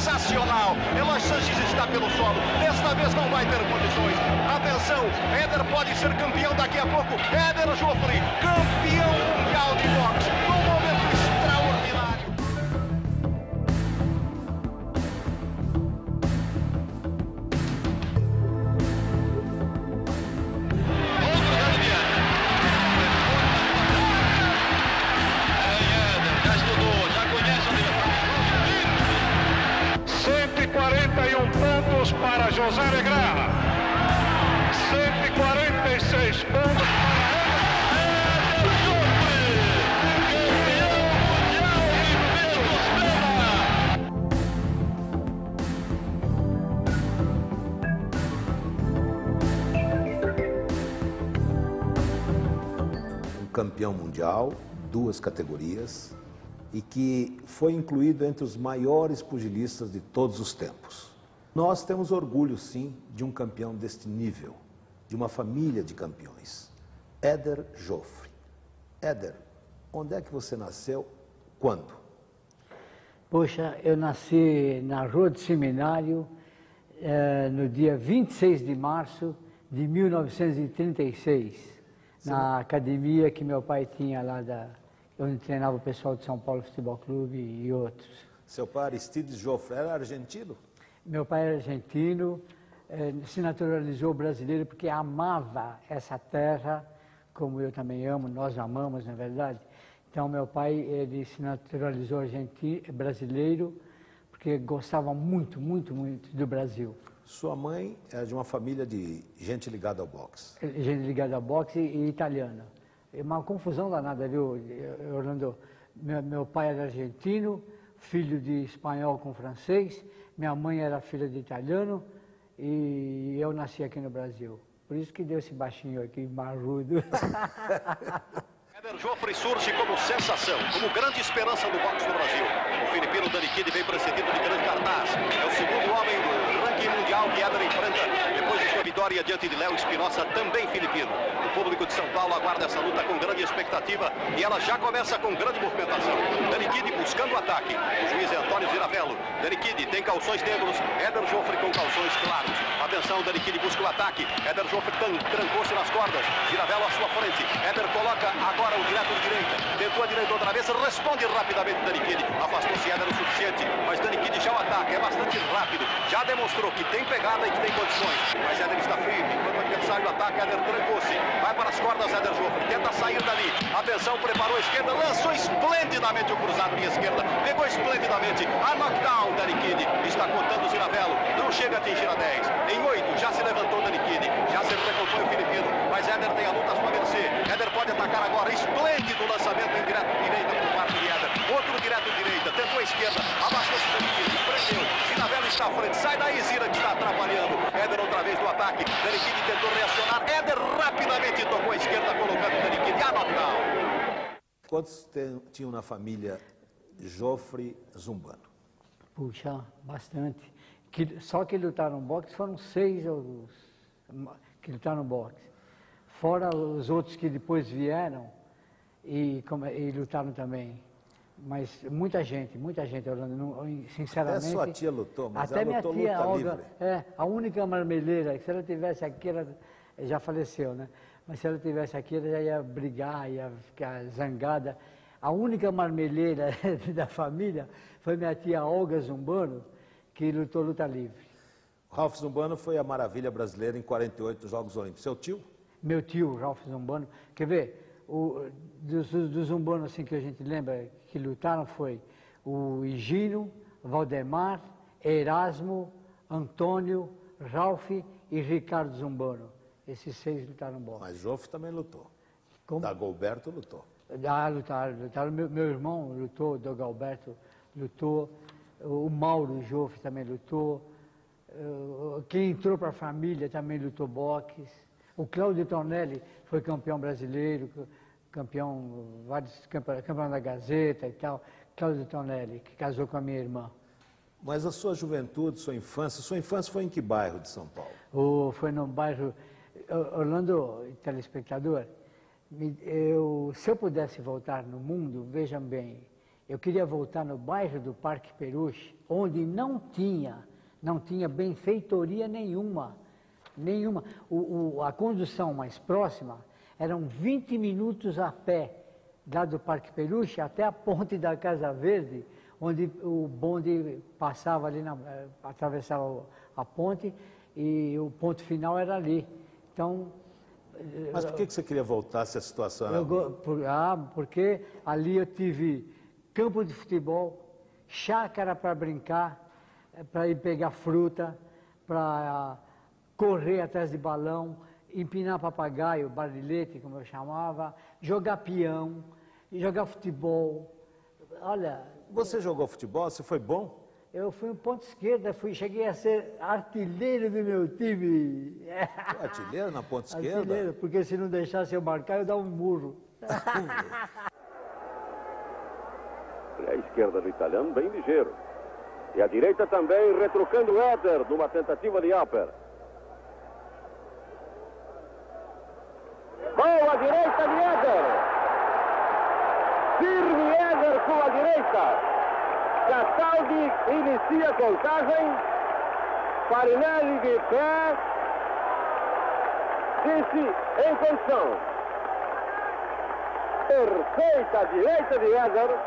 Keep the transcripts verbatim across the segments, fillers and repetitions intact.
sensacional. Eloy Sanches está pelo solo. Desta vez não vai ter condições. Atenção, Éder pode ser campeão daqui a pouco. Éder Joffre, campeão mundial de boxe. Um momento extraordinário. cento e quarenta e um pontos para José Negrão, cento e quarenta e seis pontos para Éder Joffre, campeão mundial. Um campeão mundial, duas categorias, e que foi incluído entre os maiores pugilistas de todos os tempos. Nós temos orgulho, sim, de um campeão deste nível, de uma família de campeões. Éder Joffre. Éder, onde é que você nasceu? Quando? Poxa, eu nasci na Rua do Seminário, eh, no dia vinte e seis de março de mil novecentos e trinta e seis, Sim. na academia que meu pai tinha lá da... onde treinava o pessoal de São Paulo Futebol Clube e outros. Seu pai, Aristides Joffre, era argentino? Meu pai era argentino, eh, se naturalizou brasileiro porque amava essa terra, como eu também amo, nós amamos, na verdade. Então, meu pai, ele se naturalizou argentino, brasileiro, porque gostava muito, muito, muito do Brasil. Sua mãe é de uma família de gente ligada ao boxe? Gente ligada ao boxe e, e italiana. É uma confusão danada, viu, Orlando? Meu, meu pai era argentino, filho de espanhol com francês, minha mãe era filha de italiano e eu nasci aqui no Brasil. Por isso que deu esse baixinho aqui, marrudo. Éder Joffre surge como sensação, como grande esperança do boxe no Brasil. O filipino Danny Kidd vem precedido de grande cartaz. É o segundo homem do ranking mundial que Éder enfrenta, depois de sua vitória diante de Léo Espinosa, também filipino. O público de São Paulo aguarda essa luta com grande expectativa e ela já começa com grande movimentação. Danny Kidd buscando o ataque. O juiz é Antônio Ziravello. Danny Kidd tem calções negros, Éder Joffre com calções claros. Atenção, Danny Kidd busca o ataque. Éder Joffre trancou-se nas cordas. Ziravello à sua frente. Éder coloca agora o direto de direita. Tentou a direita outra vez, responde rapidamente Danny Kidd. Afastou-se Éder o suficiente, mas Danny Kidd já o ataca. É bastante rápido. Já demonstrou que tem pegada e que tem condições. Mas Éder está firme. Quando o adversário ataca, Éder trancou-se. Vai para as cordas, Éder Joffre. Tenta sair dali. Atenção, preparou a esquerda. Lançou esplendidamente o cruzado de esquerda. Pegou esplendidamente. A knockdown, Danny Kidd. Está contando o Ziravello. Não chega a atingir a dez. Em oito, já se levantou Danny Kidd. Já se recompõe o filipino. Mas Éder tem a luta à sua mercê. Éder pode atacar agora. Esplêndido lançamento em direto direita por parte de Éder. Outro direto direita. Tentou a esquerda. Abaixou-se Danny Kidd. Prendeu. Ziravello está à frente. Sai daí, Zira, que está atrapalhando. Éder outra vez no ataque. Danny Kidd tentou reacionar. Éder rapidamente tocou a esquerda, colocando Danny Kidd. A knockdown. Quantos tem, tinham na família Joffre Zumbano? Puxa, bastante. Que, só que lutaram boxe foram seis os, que lutaram boxe. Fora os outros que depois vieram e, como, e lutaram também. Mas muita gente, muita gente, Orlando, não, sinceramente... Até sua tia lutou, mas até ela minha lutou tia luta Olga, livre. É, a única marmeleira, que se ela tivesse aqui, ela já faleceu, né? Mas se ela tivesse aqui, ela já ia brigar, ia ficar zangada. A única marmeleira da família foi minha tia Olga Zumbano, que lutou luta livre. Ralph Zumbano foi a maravilha brasileira em quarenta e oito nos Jogos Olímpicos. Seu tio? Meu tio, Ralph Zumbano. Quer ver, o, dos, dos Zumbano assim, que a gente lembra que lutaram foi o Higino, Valdemar, Erasmo, Antônio, Ralph e Ricardo Zumbano. Esses seis lutaram boxe. Mas Joffre também lutou. Como? Dagoberto lutou. Ah, lutaram, lutaram. Meu, meu irmão lutou, Dagoberto lutou, o Mauro Joffre também lutou, quem entrou para a família também lutou boxe. O Cláudio Tonelli foi campeão brasileiro, campeão, vários campeão da Gazeta e tal. Cláudio Tonelli, que casou com a minha irmã. Mas a sua juventude, sua infância, sua infância foi em que bairro de São Paulo? Oh, foi no bairro, Orlando, telespectador, eu, se eu pudesse voltar no mundo, vejam bem, Eu queria voltar no bairro do Parque Peruche, onde não tinha, não tinha benfeitoria nenhuma, nenhuma. O, o, a condução mais próxima eram vinte minutos a pé, lá do Parque Peruche até a ponte da Casa Verde, onde o bonde passava ali, na, atravessava a ponte e o ponto final era ali. Então, mas por que que você queria voltar se a situação era eu, por, ah, porque ali eu tive campo de futebol, chácara para brincar, para ir pegar fruta, para correr atrás de balão, empinar papagaio, barilete, como eu chamava, jogar peão, jogar futebol. Olha... Você jogou futebol? Você foi bom? Eu fui um ponto esquerda, fui, cheguei a ser artilheiro do meu time. Artilheiro na ponta esquerda? Artilheiro, porque se não deixasse eu marcar, eu dava um murro. A esquerda do italiano, bem ligeiro. E a direita também, retrucando o Éder, numa tentativa de Alper. Boa direita de Éder. Firme Éder com a direita. Castaldi inicia a contagem. Farinelli de pé. Disse em condição. Perfeita direita de Éder.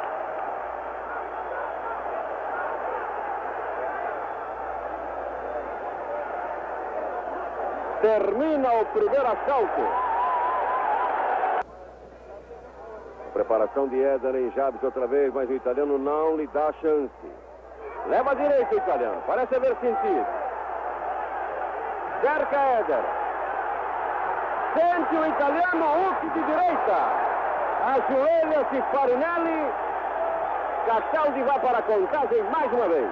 Termina o primeiro assalto. Preparação de Éder em Jabes outra vez, mas o italiano não lhe dá chance. Leva a direita o italiano, parece haver sentido. Cerca Éder. Sente o italiano, Huck de direita. Ajoelha-se Farinelli. Castaldi vai para a contagem mais uma vez.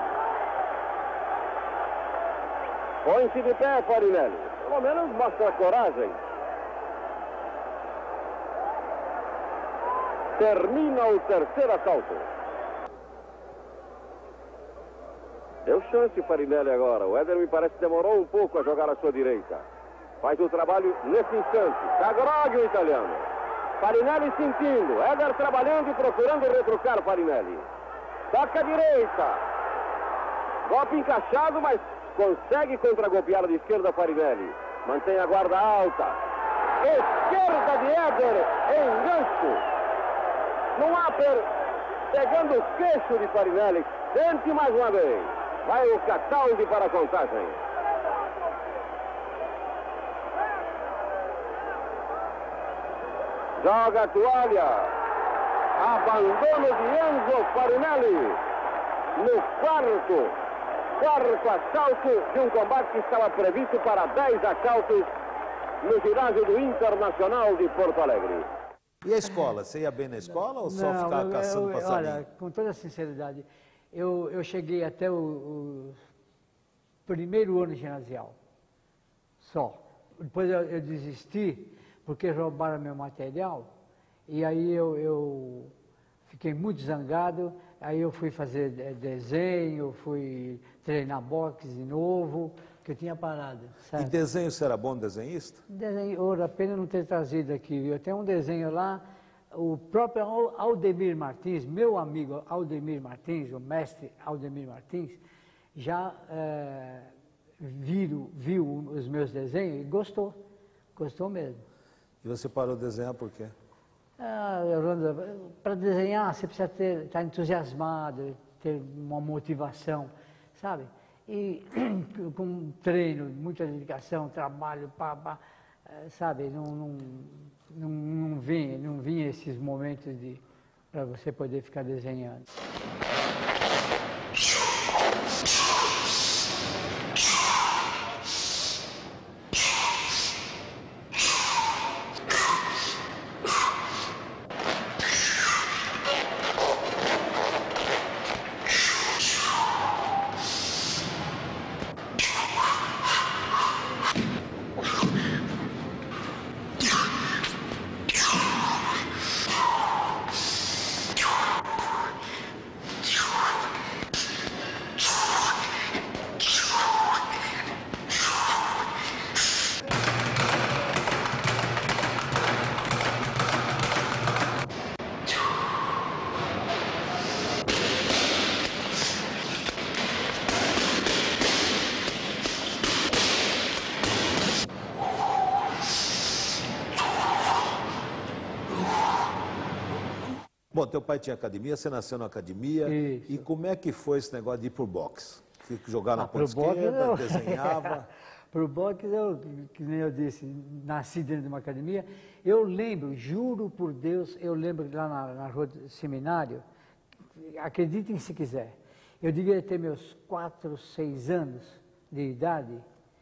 Põe-se de pé Farinelli. Pelo menos mostra coragem. Termina o terceiro assalto. Deu chance Farinelli agora. O Éder me parece que demorou um pouco a jogar à sua direita. Faz o trabalho nesse instante. Tá grogue o italiano. Farinelli sentindo. Éder trabalhando e procurando retrucar Farinelli. Toca a direita. Golpe encaixado, mas consegue contra-golpear de esquerda Farinelli. Mantém a guarda alta. Esquerda de Éder em gancho. No Alper, pegando o queixo de Farinelli. Sente mais uma vez. Vai o Castaldi para a contagem. Joga a toalha. Abandono de Enzo Farinelli. No quarto, quarto assalto de um combate que estava previsto para dez assaltos no ginásio do Internacional de Porto Alegre. E a escola? Você ia bem na escola ou só Não, ficava eu, caçando eu, passarinho? Olha, com toda sinceridade, eu, eu cheguei até o, o primeiro ano ginasial, só. Depois eu, eu desisti, porque roubaram meu material, e aí eu, eu fiquei muito zangado, aí eu fui fazer desenho, fui treinar boxe de novo, que eu tinha parado. Certo? E desenho, você era bom desenhista? Desenho, ora, pena não ter trazido aqui, viu? Eu tenho um desenho lá, o próprio Aldemir Martins, meu amigo Aldemir Martins, o mestre Aldemir Martins, já é, viu, viu os meus desenhos e gostou, gostou mesmo. E você parou de desenhar por quê? Ah, para desenhar você precisa ter, estar entusiasmado, ter uma motivação, sabe? E com treino, muita dedicação, trabalho, pá, pá, sabe? Não, não, não, não, vinha, não vinha esses momentos de para você poder ficar desenhando. Bom, teu pai tinha academia, você nasceu na academia. Isso. E como é que foi esse negócio de ir pro boxe? Você jogar na Ah, ponta pro boxe, esquerda, eu- desenhava... Pro boxe, eu, que nem eu disse, nasci dentro de uma academia. Eu lembro, juro por Deus, eu lembro que lá na, na rua do seminário, acreditem se quiser, eu devia ter meus quatro, seis anos de idade,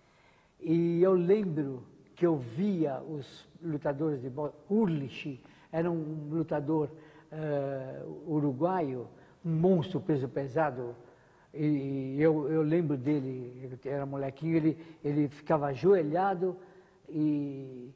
e eu lembro que eu via os lutadores de boxe. Urlich era um lutador uh, uruguaio, um monstro peso pesado. E eu, eu lembro dele, ele era molequinho, ele, ele ficava ajoelhado e,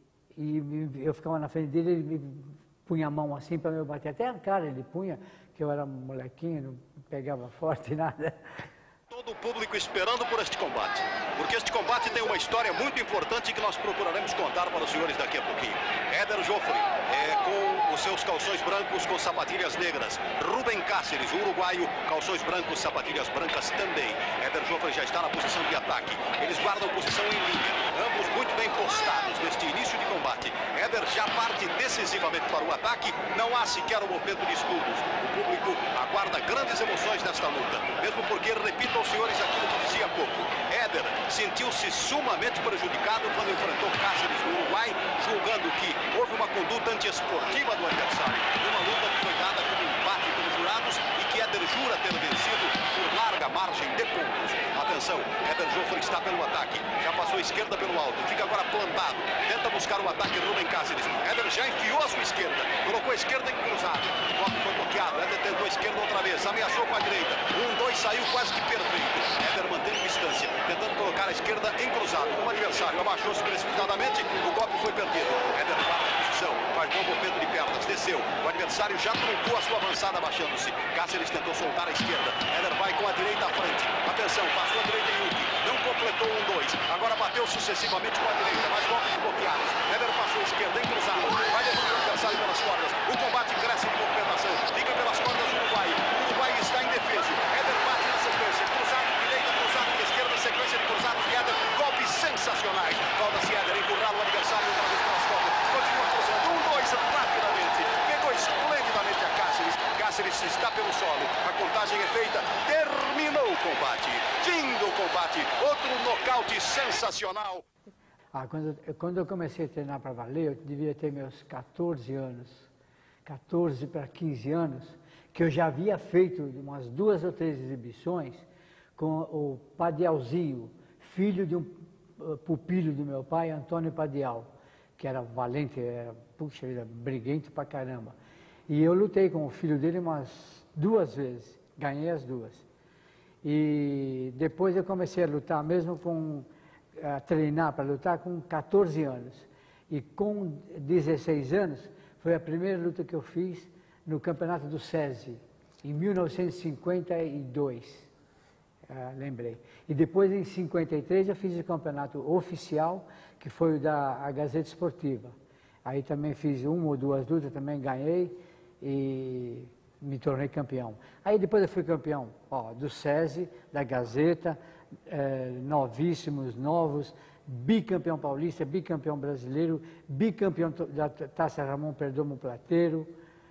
e eu ficava na frente dele, ele me punha a mão assim para me bater. Até a cara ele punha, que eu era molequinho, não pegava forte nada. Todo o público esperando por este combate, porque este combate tem uma história muito importante que nós procuraremos contar para os senhores daqui a pouquinho. Éder Joffre, é, com os seus calções brancos com sapatilhas negras. Rubem Cáceres, o uruguaio, calções brancos, sapatilhas brancas também. Éder Joffre já está na posição de ataque. Eles guardam posição em linha, ambos muito bem postados neste início de combate. Éder já parte decisivamente para o ataque, não há sequer um movimento de estudos. O público aguarda grandes emoções nesta luta, mesmo porque, repito aos senhores aquilo que dizia há pouco, Éder sentiu-se sumamente prejudicado quando enfrentou Cáceres no Uruguai, julgando que houve uma conduta antiesportiva do adversário, uma luta que foi dada como empate pelos jurados e que Éder jura ter vencido por larga margem de pontos. Atenção, Éder Joffre está pelo ataque, já passou a esquerda pelo alto, fica agora plantado, tenta buscar o ataque Rubem Cáceres. Éder já enfiou a sua esquerda, colocou a esquerda em cruzado, o golpe foi bloqueado, Éder tentou a esquerda outra vez, ameaçou com a direita, um, dois, saiu quase que perfeito. Éder mantendo distância, tentando colocar a esquerda em cruzado. O adversário abaixou-se precipitadamente, o golpe foi perdido. Éder guarda a posição, faz bom movimento de pernas, desceu. O adversário já truncou a sua avançada abaixando-se. Cáceres tentou soltar a esquerda. Éder vai com a direita à frente. Atenção, passou a direita em Yuki. Não completou um, dois. Agora bateu sucessivamente com a direita, mais golpes bloqueados. Éder passou a esquerda em cruzado. Vai levando o adversário pelas cordas. O combate cresce em movimentação. Fica pelas cordas do Uruguai. O Uruguai está indefeso. Éder bate na sequência. Cruzado de direita, cruzado de esquerda, sequência de cruzados de Éder. Golpes sensacionais. Volta-se Éder, empurrar o adversário outra vez pelas cordas. Continua cruzando. Um, dois, rapidamente. Pegou esplendidamente a Cáceres. Cáceres está pelo solo. A contagem é feita. Terminou o combate. Fim do combate. Outro nocaute sensacional. Ah, quando, quando eu comecei a treinar para valer, eu devia ter meus quatorze anos, quatorze para quinze anos, que eu já havia feito umas duas ou três exibições com o Padialzinho, filho de um uh, pupilo do meu pai, Antônio Padial, que era valente, era, puxa vida, briguento pra caramba. E eu lutei com o filho dele umas duas vezes, ganhei as duas. E depois eu comecei a lutar mesmo com... a treinar para lutar com quatorze anos. E com dezesseis anos, foi a primeira luta que eu fiz no campeonato do SESI, em mil novecentos e cinquenta e dois, ah, lembrei. E depois, em cinquenta e três, eu fiz o campeonato oficial, que foi o da a Gazeta Esportiva. Aí também fiz uma ou duas lutas, também ganhei e me tornei campeão. Aí depois eu fui campeão ó, do SESI, da Gazeta, É, novíssimos, novos, bicampeão paulista, bicampeão brasileiro, bicampeão da Taça Ramon Perdomo Plateiro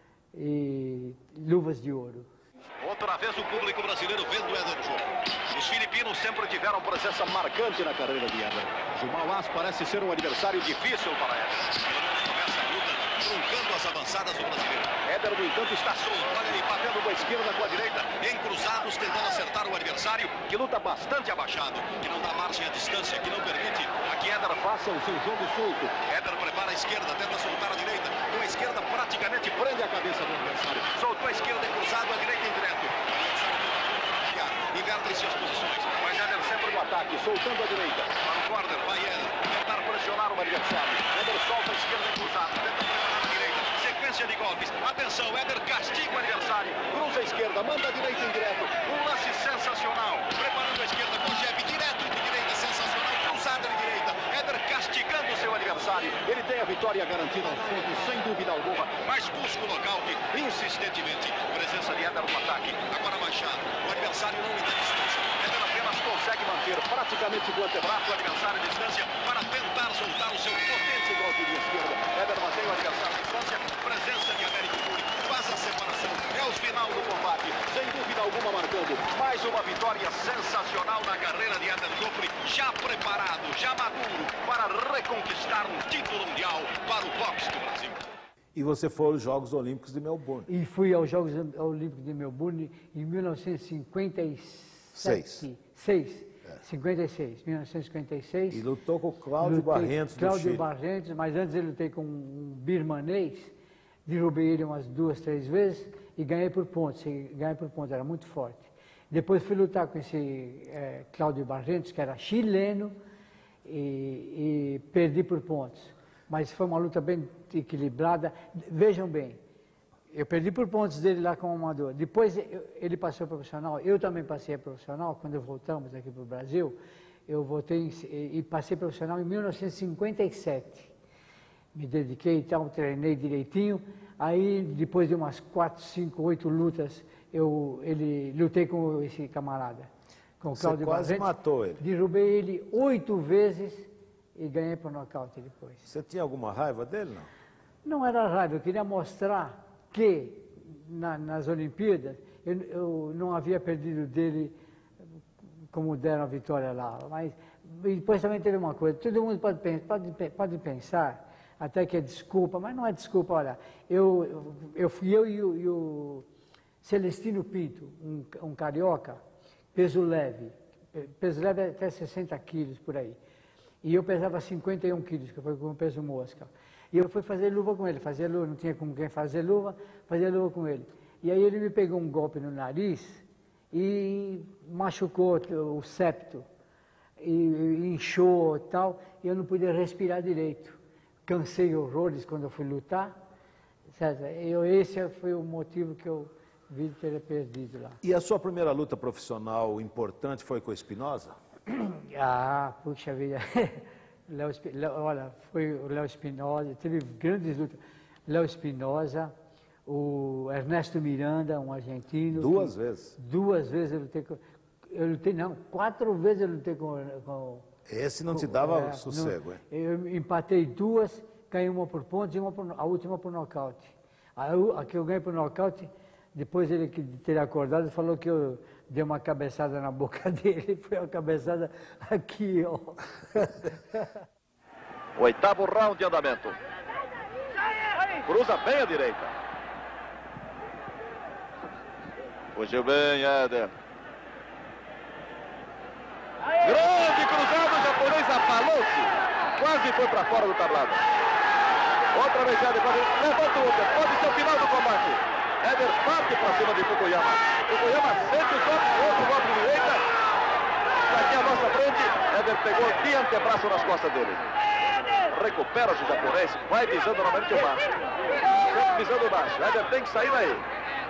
e luvas de ouro. Outra vez o público brasileiro vendo Éder Joffre. Os filipinos sempre tiveram presença marcante na carreira de Éder. Jumal As parece ser um adversário difícil para Éder. Começa a luta, truncando as avançadas do brasileiro. Éder, no entanto, está solto. Olha ele batendo com a esquerda, com a direita, em cruzados, tentando acertar o adversário, que luta bastante abaixado, que não dá margem à distância, que não permite a que Éder faça o seu jogo solto. Éder prepara a esquerda, tenta soltar a direita. Com a esquerda, praticamente prende a cabeça do adversário. Soltou a esquerda em cruzado, a direita em direto. O adversário tenta contrariar, invertem-se as posições. Mas Éder sempre no ataque, soltando a direita. Para o corner, vai Éder, tentar pressionar o adversário. Éder solta a esquerda em cruzado, tenta preparar a direita. Sequência de golpes. Atenção, Éder castiga o adversário. Cruza a esquerda, manda a direita em direto. Um lance sensacional. Preparando a esquerda com o jab direto de direita, sensacional. Cruzada de direita. Éder castigando o seu adversário. Ele tem a vitória garantida aos pontos, sem dúvida alguma. Mas busca o nocaute insistentemente. Presença de Éder no ataque. Agora Machado. O adversário não lhe dá distância. Éder apenas consegue manter praticamente do antebraço o adversário à distância para tentar soltar o seu potente golpe de esquerda. Éder mantém o adversário à distância. Presença de Américo Cury. Faz a separação. ao final do combate, sem dúvida alguma marcando mais uma vitória sensacional na carreira de Éder Joffre, já preparado, já maduro para reconquistar um título mundial para o boxe do Brasil. E você foi aos Jogos Olímpicos de Melbourne. E fui aos Jogos Olímpicos de Melbourne em mil novecentos e cinquenta e sete. Seis. É. cinquenta e seis, mil novecentos e cinquenta e seis. E lutou com o Cláudio Barrentos do Cláudio Chile. Barrentos, mas antes eu lutei com um birmanês, derrubei ele umas duas, três vezes e ganhei por pontos. Ganhei por pontos, era muito forte. Depois fui lutar com esse é, Cláudio Barrentos, que era chileno, e, e perdi por pontos. Mas foi uma luta bem equilibrada. Vejam bem, eu perdi por pontos dele lá como amador. Depois eu, ele passou a profissional, eu também passei a profissional. Quando voltamos aqui para o Brasil, eu voltei e, e passei profissional em mil novecentos e cinquenta e sete. Me dediquei e tal, treinei direitinho. Aí, depois de umas quatro, cinco, oito lutas, eu ele, lutei com esse camarada, com o Cláudio Barrentos. Você quase matou ele. Derrubei ele oito vezes e ganhei por nocaute depois. Você tinha alguma raiva dele, não? Não era raiva, eu queria mostrar que na, nas Olimpíadas eu, eu não havia perdido dele como deram a vitória lá. Mas e depois também teve uma coisa, todo mundo pode, pode, pode pensar, até que é desculpa, mas não é desculpa, olha, eu, eu, eu fui eu e o, e o Celestino Pinto, um, um carioca, peso leve, peso leve até sessenta quilos por aí. E eu pesava cinquenta e um quilos, que foi com o peso mosca. E eu fui fazer luva com ele, fazer luva, não tinha com quem fazer luva, fazer luva com ele. E aí ele me pegou um golpe no nariz e machucou o septo, e, e inchou e tal, e eu não podia respirar direito. Cansei horrores quando eu fui lutar, certo? Eu, esse foi o motivo que eu vi de ter perdido lá. E a sua primeira luta profissional importante foi com o Espinosa? Ah, puxa vida, Léo, olha, foi o Léo Espinosa, teve grandes lutas. Léo Espinosa, o Ernesto Miranda, um argentino. Duas que, vezes? Duas vezes eu lutei com, eu lutei não, quatro vezes eu lutei com... com Esse não com, te dava é, sossego, não, hein? Eu empatei duas, ganhei uma por pontos e uma por, a última por nocaute. A, a que eu ganhei por nocaute, depois ele que ter acordado, falou que eu dei uma cabeçada na boca dele, foi uma cabeçada aqui, ó. Oitavo round de andamento. Cruza bem à direita. Fugiu bem, Éder. Grande cruzado, o japonês abalou-se. Quase foi para fora do tablado. Outra vez, Éder, levanta o outro. Pode ser o final do combate. Éder parte para cima de Fukuyama. Fukuyama sente o golpe, outro golpe de direita. Aqui à nossa frente, Éder pegou de antebraço nas costas dele. Recupera-se o japonês, vai visando novamente o baixo. Sempre visando o baixo. Éder tem que sair daí.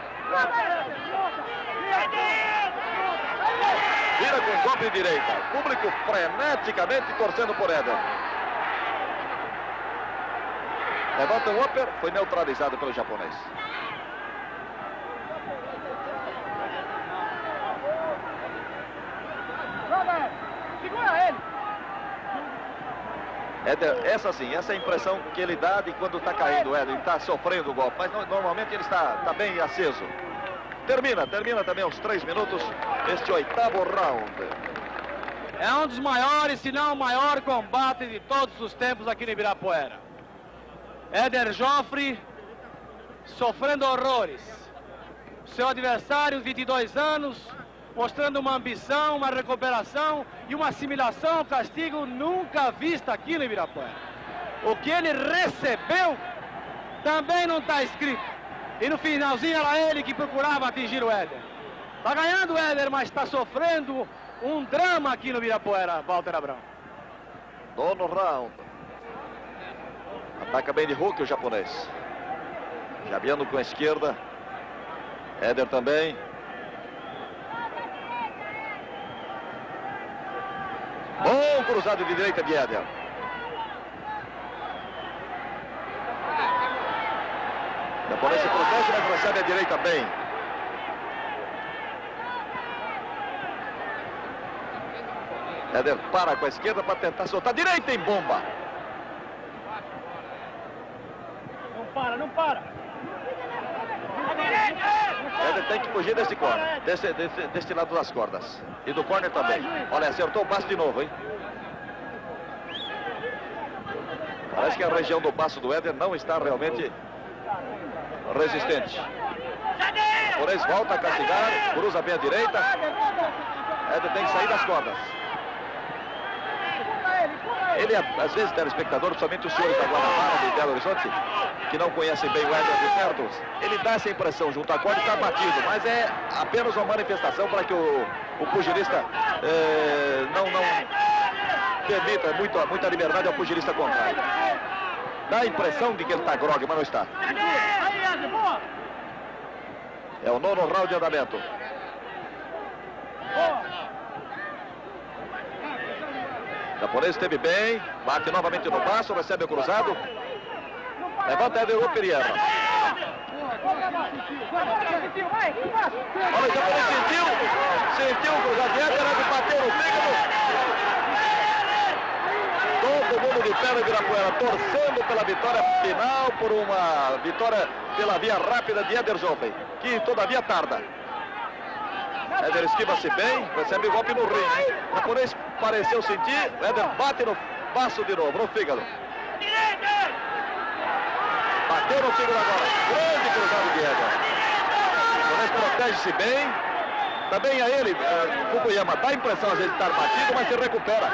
Vira com golpe de direita. Público freneticamente torcendo por Éder. Levanta o upper, foi neutralizado pelo japonês. Segura ele! Éder, essa sim, essa é a impressão que ele dá de quando está caindo, Éder, ele está sofrendo o golpe, mas no, normalmente ele está, está bem aceso. Termina, termina também aos três minutos este oitavo round. É um dos maiores, se não o maior combate de todos os tempos aqui no Ibirapuera. Éder Joffre sofrendo horrores. Seu adversário, vinte e dois anos, mostrando uma ambição, uma recuperação e uma assimilação ao castigo nunca vista aqui no Ibirapuera. O que ele recebeu também não está escrito. E no finalzinho era ele que procurava atingir o Éder. Está ganhando o Éder, mas está sofrendo um drama aqui no Ibirapuera, Walter Abrão. Nono round. Ataca bem de hook o japonês. Jabiano com a esquerda. Éder também. Bom cruzado de direita de Éder. O japonês se protege, mas recebe a direita bem. Éder para com a esquerda para tentar soltar. Direita em bomba. Não para, não para. tem que fugir desse corner, desse, desse, desse lado das cordas. E do corner também. Olha, acertou o passe de novo, hein? Parece que a região do passo do Éder não está realmente resistente. Japonês volta a castigar, cruza bem à direita. Éder tem que sair das cordas. Ele, às vezes, telespectador, somente os senhores da Guanabara de Belo Horizonte, que não conhecem bem o Éder de perto, ele dá essa impressão junto à corda e está batido, mas é apenas uma manifestação para que o, o pugilista eh, não, não permita muita, muita liberdade ao pugilista contrário. Dá a impressão de que ele está grogue, mas não está. É o nono round de andamento. O japonês esteve bem, bate novamente no passo, recebe o cruzado. Levanta Éder Hofer e erra. Olha, o japonês sentiu, sentiu o cruzado de Éder, de bater no fígado. Todo mundo de pé no Ibirapuera, torcendo pela vitória final, por uma vitória pela via rápida de Éder Joffre, que todavia tarda. Éder esquiva-se bem, recebe o golpe no rim. O japonês pareceu sentir, Éder bate no passo de novo, no fígado. Bateu no fígado agora, grande cruzado de Éder. O japonês protege-se bem. Também a ele, uh, Fukuyama, dá a impressão às vezes de estar batido, mas se recupera.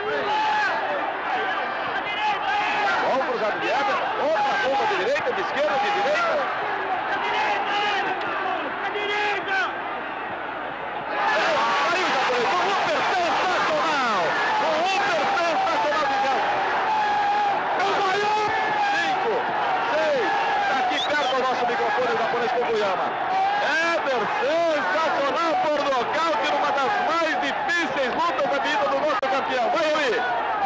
Olha o cruzado de Éder, outra bomba de direita, de esquerda, de direita. Éder, sensacional por nocaute numa das mais difíceis lutas da vida do nosso campeão. Vai ali!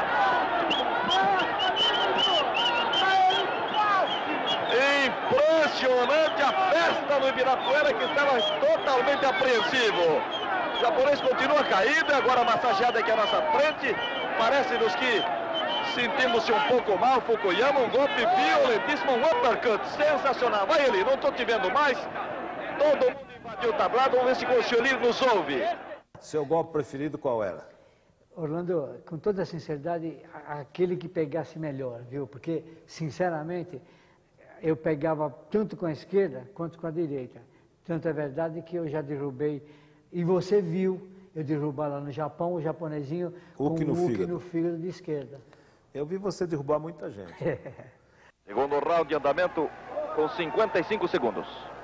Impressionante a festa no Ibirapuera, que estava totalmente apreensivo. O japonês continua caído, agora massageado aqui à nossa frente. Parece-nos que sentimos-se um pouco mal. Fukuyama, um golpe violentíssimo, um uppercut sensacional. Vai ali, não estou te vendo mais. Todo mundo invadiu o tablado, vamos ver se o senhor nos ouve. Seu golpe preferido qual era? Orlando, com toda a sinceridade, aquele que pegasse melhor, viu? Porque, sinceramente, eu pegava tanto com a esquerda quanto com a direita. Tanto é verdade que eu já derrubei, e você viu eu derrubar lá no Japão, o japonesinho o com no o fígado. no fígado de esquerda. Eu vi você derrubar muita gente. Segundo round de andamento com cinquenta e cinco segundos.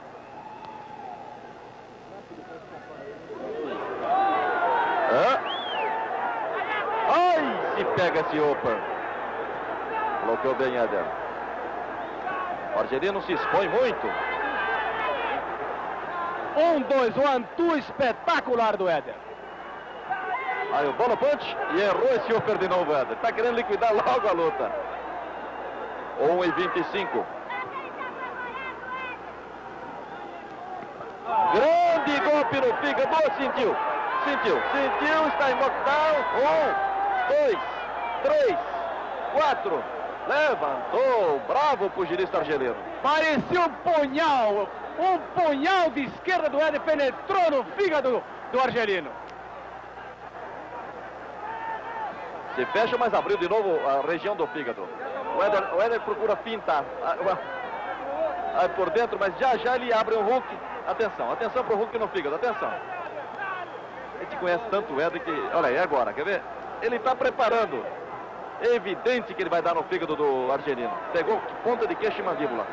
Ah. Ai, se pega esse upper. Bloqueou bem Éder. O argelino se expõe muito. Um, dois, one, two, espetacular do Éder. Aí o bolo punch e errou esse upper de novo, Éder. Tá querendo liquidar logo a luta. um e vinte e cinco. Grande golpe no fígado. Sentiu, sentiu, sentiu, está em knockdown. Um, dois, três, quatro. Levantou, bravo pugilista argelino. Parecia um punhal, um punhal de esquerda do Éder penetrou no fígado do argelino. Se fecha, mas abriu de novo a região do fígado. O Éder, o Éder procura pintar aí por dentro, mas já já ele abre um hook. Atenção, atenção para o hook no fígado, atenção. A gente conhece tanto o Éder que... Olha aí, agora, quer ver? Ele está preparando. É evidente que ele vai dar no fígado do argelino. Pegou ponta de queixo e mandíbula.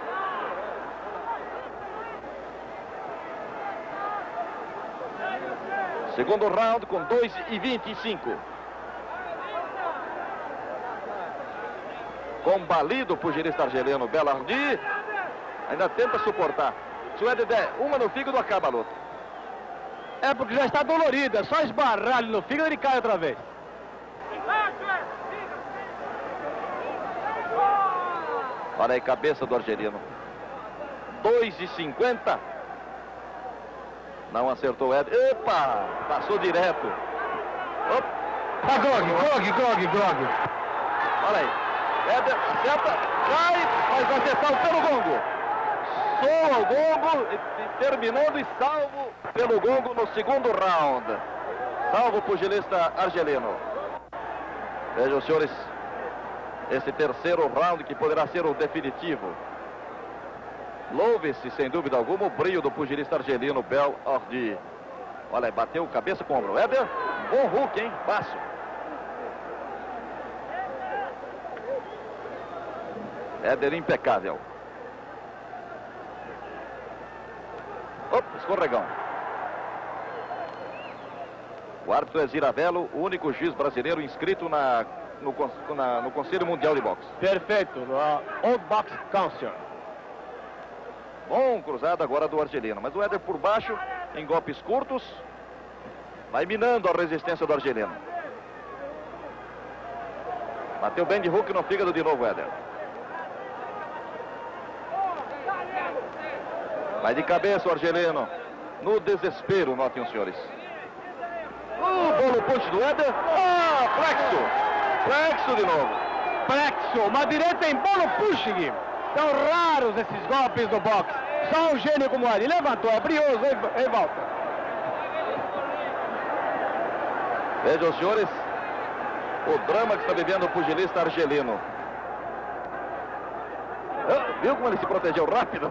Segundo round com dois e vinte e cinco. Combalido o pugilista argelino Belardi. Ainda tenta suportar. Se o Éder der uma no fígado, acaba a luta. É porque já está dolorido. É só esbarrar ali no fígado e ele cai outra vez. Olha aí, cabeça do argelino. dois e cinquenta. Não acertou o Éder. Epa! Passou direto. Opa. Ah, Grog, Grog, Grog, Grog. Olha aí. Éder acerta, cai, mas vai ser salto pelo gongo. soa o gongo, e, e terminando e salvo pelo gongo no segundo round. Salvo o pugilista argelino. Vejam, senhores, esse terceiro round que poderá ser o definitivo. Louve-se, sem dúvida alguma, o brilho do pugilista argelino Bel Hardy. Olha, bateu cabeça com o ombro. Éder, bom hook, hein? Baço. Éder impecável. Opa, escorregão. O árbitro é Ziravello, o único juiz brasileiro inscrito na, no, na, no Conselho Mundial de Boxe. Perfeito, no Old Box Council. Bom cruzado agora do argelino, mas o Éder por baixo, em golpes curtos, vai minando a resistência do argelino. Bateu bem de hook no fígado de novo, Éder. Vai de cabeça o argelino, no desespero, notem os senhores. O bolo punch do Éder. Ah, flexo. Flexo de novo. Flexo, uma direita em bolo pushing. São raros esses golpes do boxe. Só um gênio como ele. Levantou, é brioso e volta. Vejam os senhores, o drama que está vivendo o pugilista argelino. Ah, viu como ele se protegeu rápido?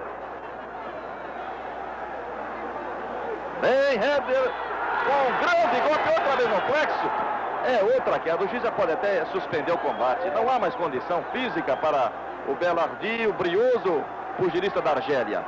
Bem, Éder, com um grande golpe, outra vez no flexo. É outra queda, o juiz já pode até suspender o combate. Não há mais condição física para o Bel Hardy, o brioso pugilista da Argélia.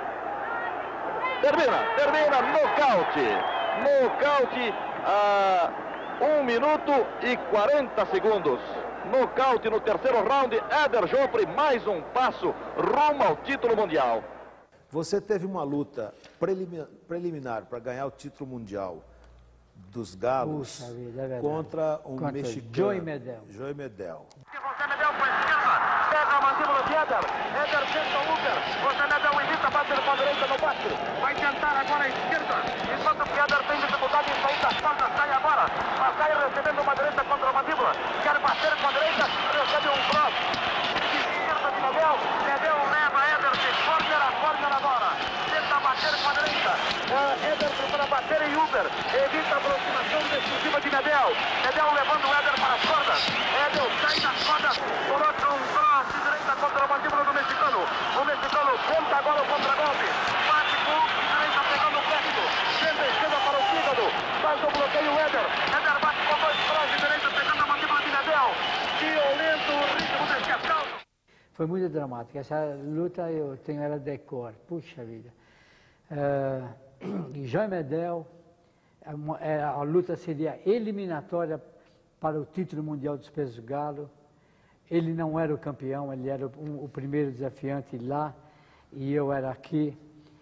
Termina, termina, nocaute. Nocaute a um minuto e quarenta segundos. Nocaute no terceiro round. Éder Joffre, mais um passo rumo ao título mundial. Você teve uma luta preliminar para ganhar o título mundial dos galos. Puxa vida, é contra um contra mexicano. Joey Medel. Joey Medel. José Medel com a esquerda, pega a mandíbula de Éder, Éder tenta o Uber, José Medel evita, bate com a direita no bate, vai tentar agora a esquerda, enquanto que Éder tem dificuldade em sair das cordas, sai agora, mas sai recebendo uma direita contra a mandíbula, quer bater com a direita, recebe um cross, esquerda de Medel, Medel leva Éder de corner a corner agora, tenta bater com a direita, uh, Éder procura bater em Uber, evita a aproximação decisiva de Medel, Medel levando o Éder para as cordas, Éder sai das cordas, coloca um cross de direita contra a mandíbula do mexicano, o mexicano tenta agora o contra-golpe, bate com de direita pegando o flexo, tenta a esquerda para o fígado, faz o bloqueio Éder, Éder bate com dois cross de direita pegando a mandíbula de Medel, violento o ritmo desse assalto. Foi muito dramática. Essa luta eu tenho ela de cor. Puxa vida. Uh, Joey Medel, a, a luta seria eliminatória para o título mundial dos pesos galo. Ele não era o campeão, ele era o, um, o primeiro desafiante lá e eu era aqui.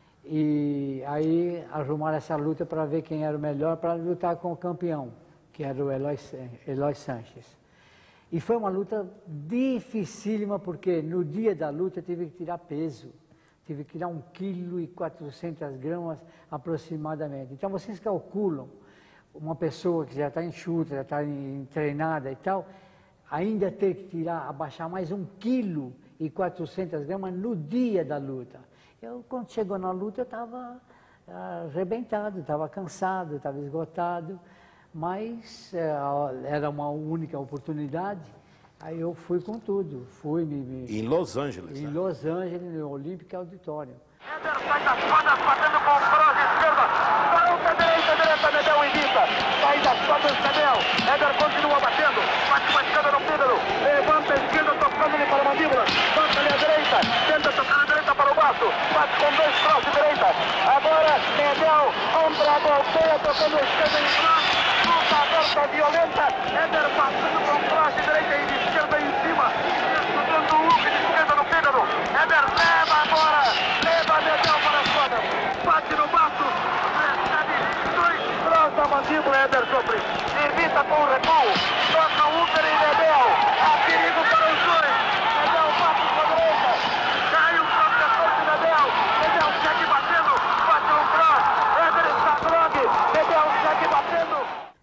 E aí arrumaram essa luta para ver quem era o melhor para lutar com o campeão, que era o Eloy, Eloy Sanches. E foi uma luta dificílima, porque no dia da luta tive que tirar peso. Tive que tirar um quilo e quatrocentas gramas aproximadamente. Então vocês calculam, uma pessoa que já está enxuta, já está treinada e tal, ainda ter que tirar, abaixar mais um quilo e quatrocentas gramas no dia da luta. Eu, quando chegou na luta, eu estava arrebentado, estava cansado, estava esgotado. Mas é, era uma única oportunidade, aí eu fui com tudo, fui me... me em Los Angeles, Em né? Los Angeles, no Olympic Auditorium. Éder sai das cordas, batendo com o cross de esquerda, para a direita, direita, Medel evita, sai das cordas, Medel, Éder continua batendo, bate com a esquerda no fígado, levanta a esquerda, tocando-lhe para a mandíbula, bate-lhe a direita, tenta tocar a direita para o baço, bate com dois cross de direita, agora Medel contra a golpeia, tocando a esquerda em cross, luta aberta, violenta, Éder passando com o cross de direita e de esquerda em cima, estudando o hook de esquerda no fígado, Éder leva agora, leva Medel para as cordas, bate no baço, recebe dois cross da mandíbula, Éder Joffre, evita com o recuo, toca o Uber em Medel, há perigo para os dois, Medel bate com a direita, cai o protetor de Medel, Medel segue batendo, bate um cross, Éder está grog, Medel segue batendo.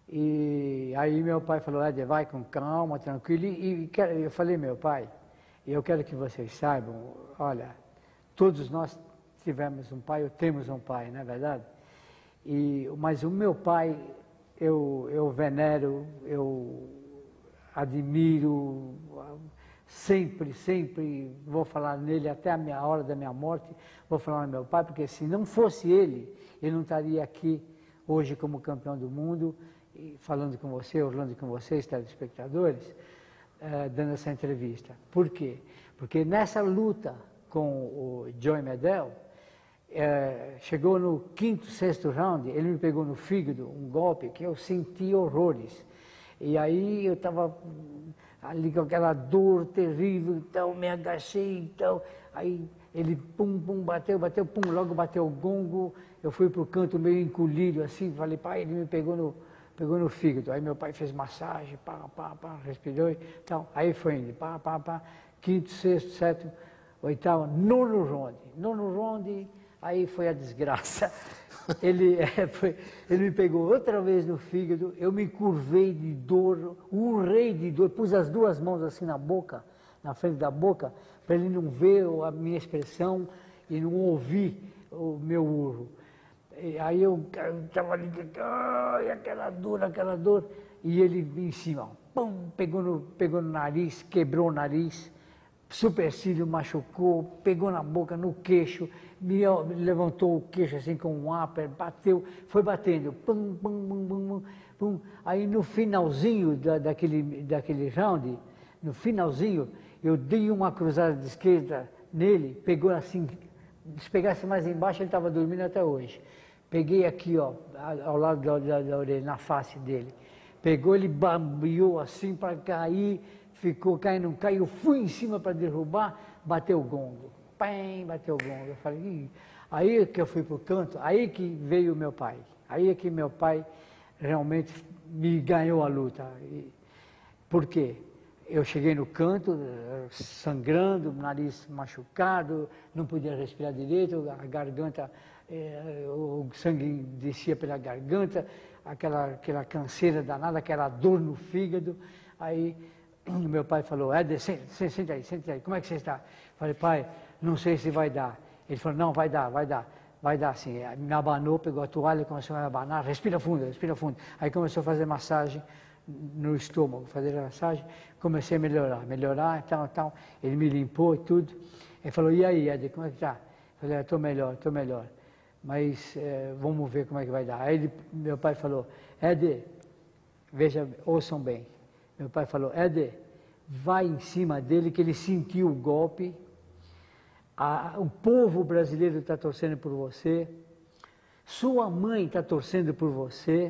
E aí meu pai falou, Éder, vai com calma, tranquilo. E, e eu falei, meu pai, eu quero que vocês saibam, olha, todos nós tivemos um pai, ou temos um pai, não é verdade? E, mas o meu pai, eu, eu venero, eu admiro, sempre, sempre vou falar nele até a minha a hora da minha morte, vou falar no meu pai, porque se não fosse ele, eu não estaria aqui hoje como campeão do mundo, e falando com você, Orlando, com vocês, telespectadores, eh, dando essa entrevista. Por quê? Porque nessa luta com o Joey Medel, eh, chegou no quinto, sexto round, ele me pegou no fígado, um golpe que eu senti horrores. E aí eu estava ali com aquela dor terrível, então me agachei, então, aí ele pum, pum, bateu, bateu, pum, logo bateu o gongo, eu fui para o canto meio encolhido assim, falei, pai, ele me pegou no, pegou no fígado, aí meu pai fez massagem, pá, pá, pá, respirou e tal, aí foi indo, pá, pá, pá, quinto, sexto, sétimo, oitavo, nono round, nono round, aí foi a desgraça. Ele, é, foi, ele me pegou outra vez no fígado, eu me curvei de dor, urrei de dor, pus as duas mãos assim na boca, na frente da boca, para ele não ver a minha expressão e não ouvir o meu urro. E aí eu estava ali, ai, aquela dor, aquela dor, e ele em cima, pum, pegou no, pegou no nariz, quebrou o nariz, supercílio machucou, pegou na boca, no queixo, me levantou o queixo assim com um upper, bateu, foi batendo, pum, pum, pum, pum, pum. Aí no finalzinho da, daquele, daquele round, no finalzinho, eu dei uma cruzada de esquerda nele, pegou assim, se pegasse mais embaixo, ele estava dormindo até hoje. Peguei aqui, ó, ao lado da, da, da orelha, na face dele. Pegou, ele bambeou assim para cair, ficou caindo, caiu, fui em cima para derrubar, bateu o gongo. Pém, bateu o gongo. Eu falei, Ih. Aí que eu fui para o canto, aí que veio o meu pai. Aí é que meu pai realmente me ganhou a luta. E, por quê? Eu cheguei no canto, sangrando, nariz machucado, não podia respirar direito, a garganta, eh, o sangue descia pela garganta, aquela, aquela canseira danada, aquela dor no fígado. Aí meu pai falou, Éder, senta, senta aí, senta aí, como é que você está? Falei, pai, não sei se vai dar. Ele falou, não, vai dar, vai dar, vai dar sim. Me abanou, pegou a toalha, começou a me abanar, respira fundo, respira fundo. Aí começou a fazer massagem no estômago, fazer a massagem, comecei a melhorar, melhorar, tal, tal. Ele me limpou e tudo. Ele falou, e aí, Éder, como é que tá? Eu falei, estou melhor, estou melhor. Mas é, vamos ver como é que vai dar. Aí ele, meu pai falou, Éder, veja, ouçam bem. Meu pai falou, Éder, vai em cima dele que ele sentiu o golpe, a, o povo brasileiro está torcendo por você, sua mãe está torcendo por você,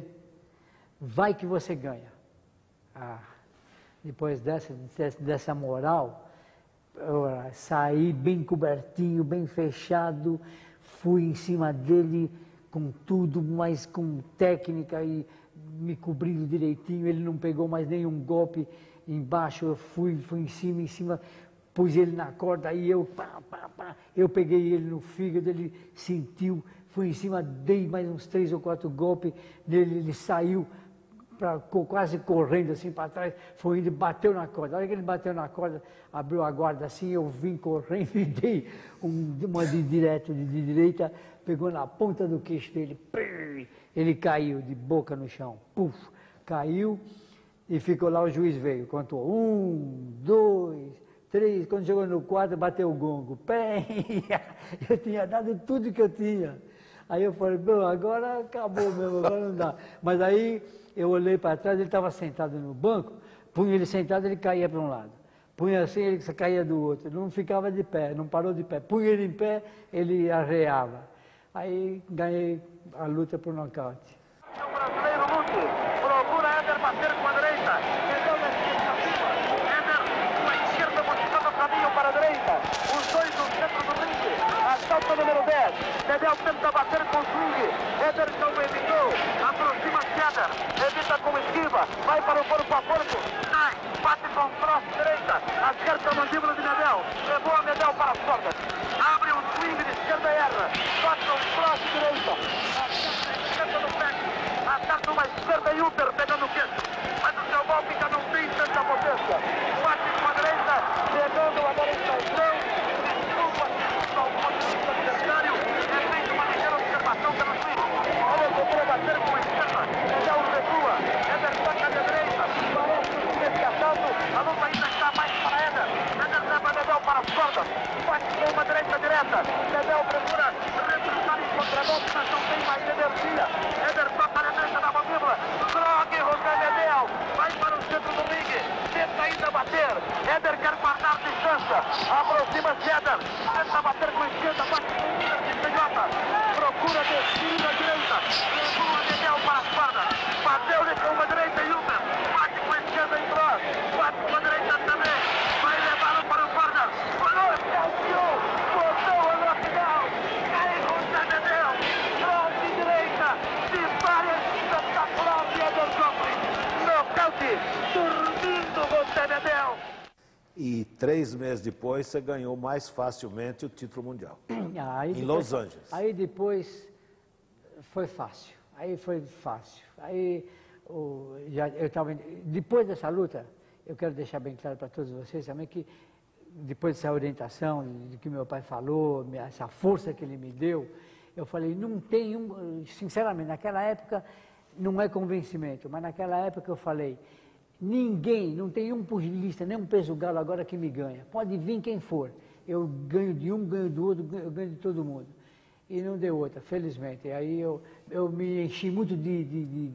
vai que você ganha. Ah, depois dessa, dessa moral, eu saí bem cobertinho, bem fechado, fui em cima dele com tudo, mas com técnica e me cobrindo direitinho, ele não pegou mais nenhum golpe embaixo, eu fui, fui em cima, em cima, pus ele na corda, aí eu, pá, pá, pá, eu peguei ele no fígado, ele sentiu, fui em cima, dei mais uns três ou quatro golpes nele, ele saiu, pra, quase correndo assim para trás, foi indo, bateu na corda. A hora que ele bateu na corda, abriu a guarda assim, eu vim correndo e dei um, uma de direto, de, de direita, pegou na ponta do queixo dele, ele caiu de boca no chão, puf, caiu e ficou lá, o juiz veio, contou um, dois, três, quando chegou no quadro, bateu o gongo, pé, eu tinha dado tudo que eu tinha. Aí eu falei, bom, agora acabou mesmo, agora não dá. Mas aí eu olhei para trás, ele estava sentado no banco, punha ele sentado, ele caía para um lado. Punha assim, ele caía do outro. Não ficava de pé, não parou de pé. Punha ele em pé, ele arreava. Aí ganhei a luta por nocaute. O brasileiro lute, procura Éder bater com a direita. Medel na esquerda acima. Éder com a esquerda buscando o caminho para a direita. Os dois no centro do ringue. Assalto número dez. Medel tenta bater com o swing. Éder não evitou. Aproxima-se Éder. Evita com esquiva. Vai para o corpo a corpo. Sai. Bate com cross direita. Acerta a mandíbula de Medel. Levou a Medel para as cordas. Abre um swing de esquerda e erra. Bate um cross direita. Acerta a esquerda no pé. Acerta uma esquerda e upper pegando o queixo. Mas o seu golpe já não tem tanta potência. Bate com a direita. Chegando agora em traição. Desculpa ao adversário. Aproxima-se Éder. Tenta bater com a esquerda. Bate com a canhota. Procura desvio na direita. Levou a Dedéu para as cordas. Bateu-lhe com uma direita e uma. Bate com a esquerda em cross. Bate com a direita também. Vai levá-lo para o corner. Falou, calciou. Botou a knockdown. Cai com o Zé Dedéu. Cross de direita. Dispara espetacular de Éder Joffre. Nocaute. Dormindo com o Zé Dedéu. E três meses depois você ganhou mais facilmente o título mundial. Aí em depois, Los Angeles. Aí depois foi fácil. Aí foi fácil. Aí o, já, eu tava, depois dessa luta, eu quero deixar bem claro para todos vocês também que depois dessa orientação, de que meu pai falou, essa força que ele me deu, eu falei, não tem um, sinceramente, naquela época não é convencimento, mas naquela época eu falei, ninguém, não tem um pugilista, nem um peso galo agora que me ganha. Pode vir quem for. Eu ganho de um, ganho do outro, eu ganho de todo mundo. E não deu outra, felizmente. E aí eu, eu me enchi muito de, de, de,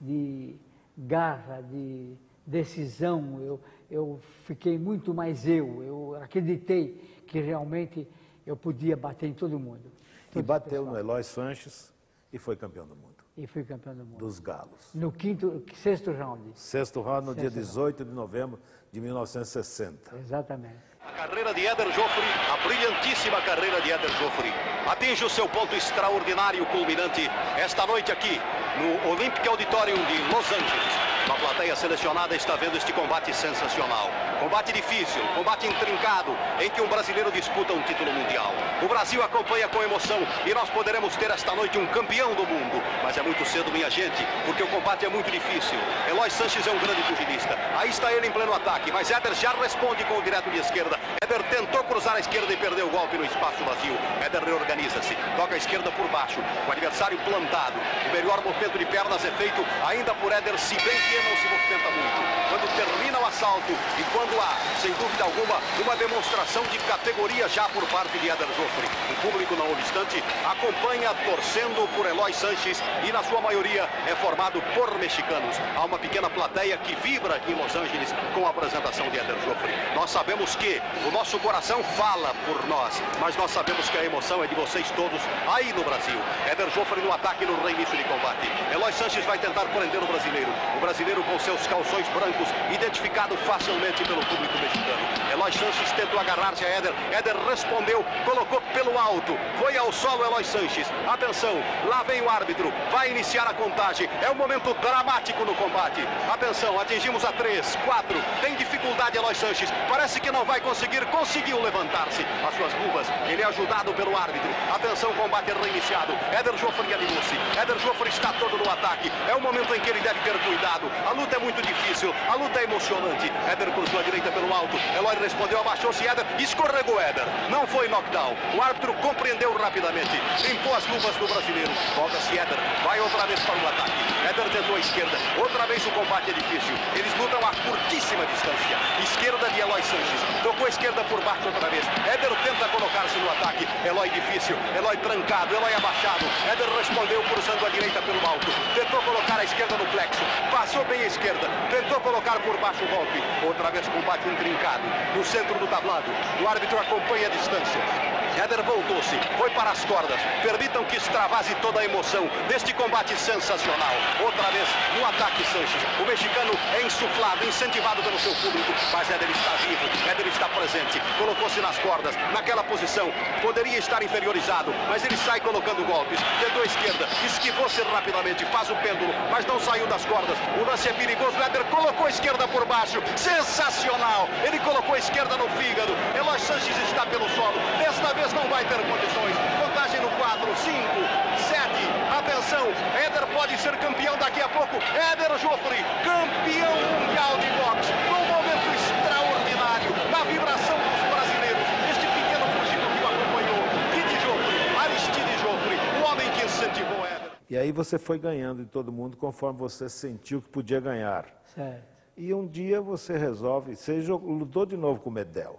de garra, de decisão. Eu, eu fiquei muito mais eu. Eu acreditei que realmente eu podia bater em todo mundo. E bateu no Eloy Sanches e foi campeão do mundo. E fui campeão do mundo. Dos galos. No quinto, sexto round. Sexto round no Sexto dia round. dezoito de novembro de mil novecentos e sessenta. Exatamente. A carreira de Éder Joffre, a brilhantíssima carreira de Éder Joffre, atinge o seu ponto extraordinário culminante esta noite aqui no Olympic Auditorium de Los Angeles. Uma plateia selecionada está vendo este combate sensacional. Combate difícil, combate intrincado, em que um brasileiro disputa um título mundial. O Brasil acompanha com emoção e nós poderemos ter esta noite um campeão do mundo. Mas é muito cedo, minha gente, porque o combate é muito difícil. Eloy Sanches é um grande pugilista. Aí está ele em pleno ataque, mas Éder já responde com o direto de esquerda. Éder tentou cruzar a esquerda e perdeu o golpe no espaço vazio. Éder reorganiza-se, toca a esquerda por baixo, o adversário plantado. O melhor movimento de pernas é feito ainda por Éder, se bem que não se movimenta muito. Quando termina o assalto e quando há, sem dúvida alguma, uma demonstração de categoria já por parte de Éder Joffre. O público, não obstante, acompanha torcendo por Eloy Sanches e, na sua maioria, é formado por mexicanos. Há uma pequena plateia que vibra aqui em Los Angeles com a apresentação de Éder Joffre. Nós sabemos que o nosso coração fala por nós, mas nós sabemos que a emoção é de vocês todos aí no Brasil. Éder Joffre no ataque no reinício de combate. Eloy Sanches vai tentar prender o brasileiro. O brasileiro com seus calções brancos, identificado facilmente pelo público mexicano. Eloy Sanches tentou agarrar-se a Éder. Éder respondeu, colocou pelo alto. Foi ao solo Eloy Sanches. Atenção, lá vem o árbitro. Vai iniciar a contagem. É um momento dramático no combate. Atenção, atingimos a três, quatro. Tem dificuldade Eloy Sanches. Parece que não vai conseguir. Conseguiu levantar-se. As suas luvas. Ele é ajudado pelo árbitro. Atenção, combate reiniciado. Éder Joffre animou-se. Éder Joffre está todo no ataque. É o momento em que ele deve ter cuidado. A luta é muito difícil. A luta é emocionante. Éder cruzou a direita pelo alto. Eloy respondeu, abaixou-se Éder. Escorregou Éder. Não foi knockdown. O árbitro compreendeu rapidamente. Limpou as luvas do brasileiro. Volta-se Éder. Vai outra vez para o ataque. Éder tentou a esquerda. Outra vez o combate é difícil. Eles lutam a curtíssima distância. Esquerda de Eloy Sanches. Tocou a esquerda por baixo outra vez. Éder tenta colocar-se no ataque. Eloy difícil. Eloy trancado. Eloy abaixado. Éder respondeu cruzando a direita pelo alto. Tentou colocar a esquerda no plexo. Passou bem a esquerda. Tentou colocar por baixo o golpe. Outra vez combate intrincado. No centro do tablado. O árbitro acompanha a distância. Éder voltou-se, foi para as cordas. Permitam que extravase toda a emoção deste combate sensacional. Outra vez no ataque Sanches. O mexicano é insuflado, incentivado pelo seu público. Mas Éder está vivo, Éder está presente. Colocou-se nas cordas, naquela posição. Poderia estar inferiorizado, mas ele sai colocando golpes. Tentou a esquerda, esquivou-se rapidamente, faz o pêndulo, mas não saiu das cordas. O lance é perigoso, Éder colocou a esquerda por baixo. Sensacional! Ele colocou a esquerda no fígado. Eloy Sanches está pelo solo. Desta vez não vai ter condições. Contagem no quatro, cinco, sete. Atenção, Éder pode ser campeão daqui a pouco. Éder Joffre, campeão mundial de boxe. Num momento extraordinário, na vibração dos brasileiros. Este pequeno fugido que o acompanhou. Kid Joffre, Aristide Joffre, o homem que incentivou Éder. E aí você foi ganhando de todo mundo conforme você sentiu que podia ganhar. Certo. E um dia você resolve, você lutou de novo com o Medel.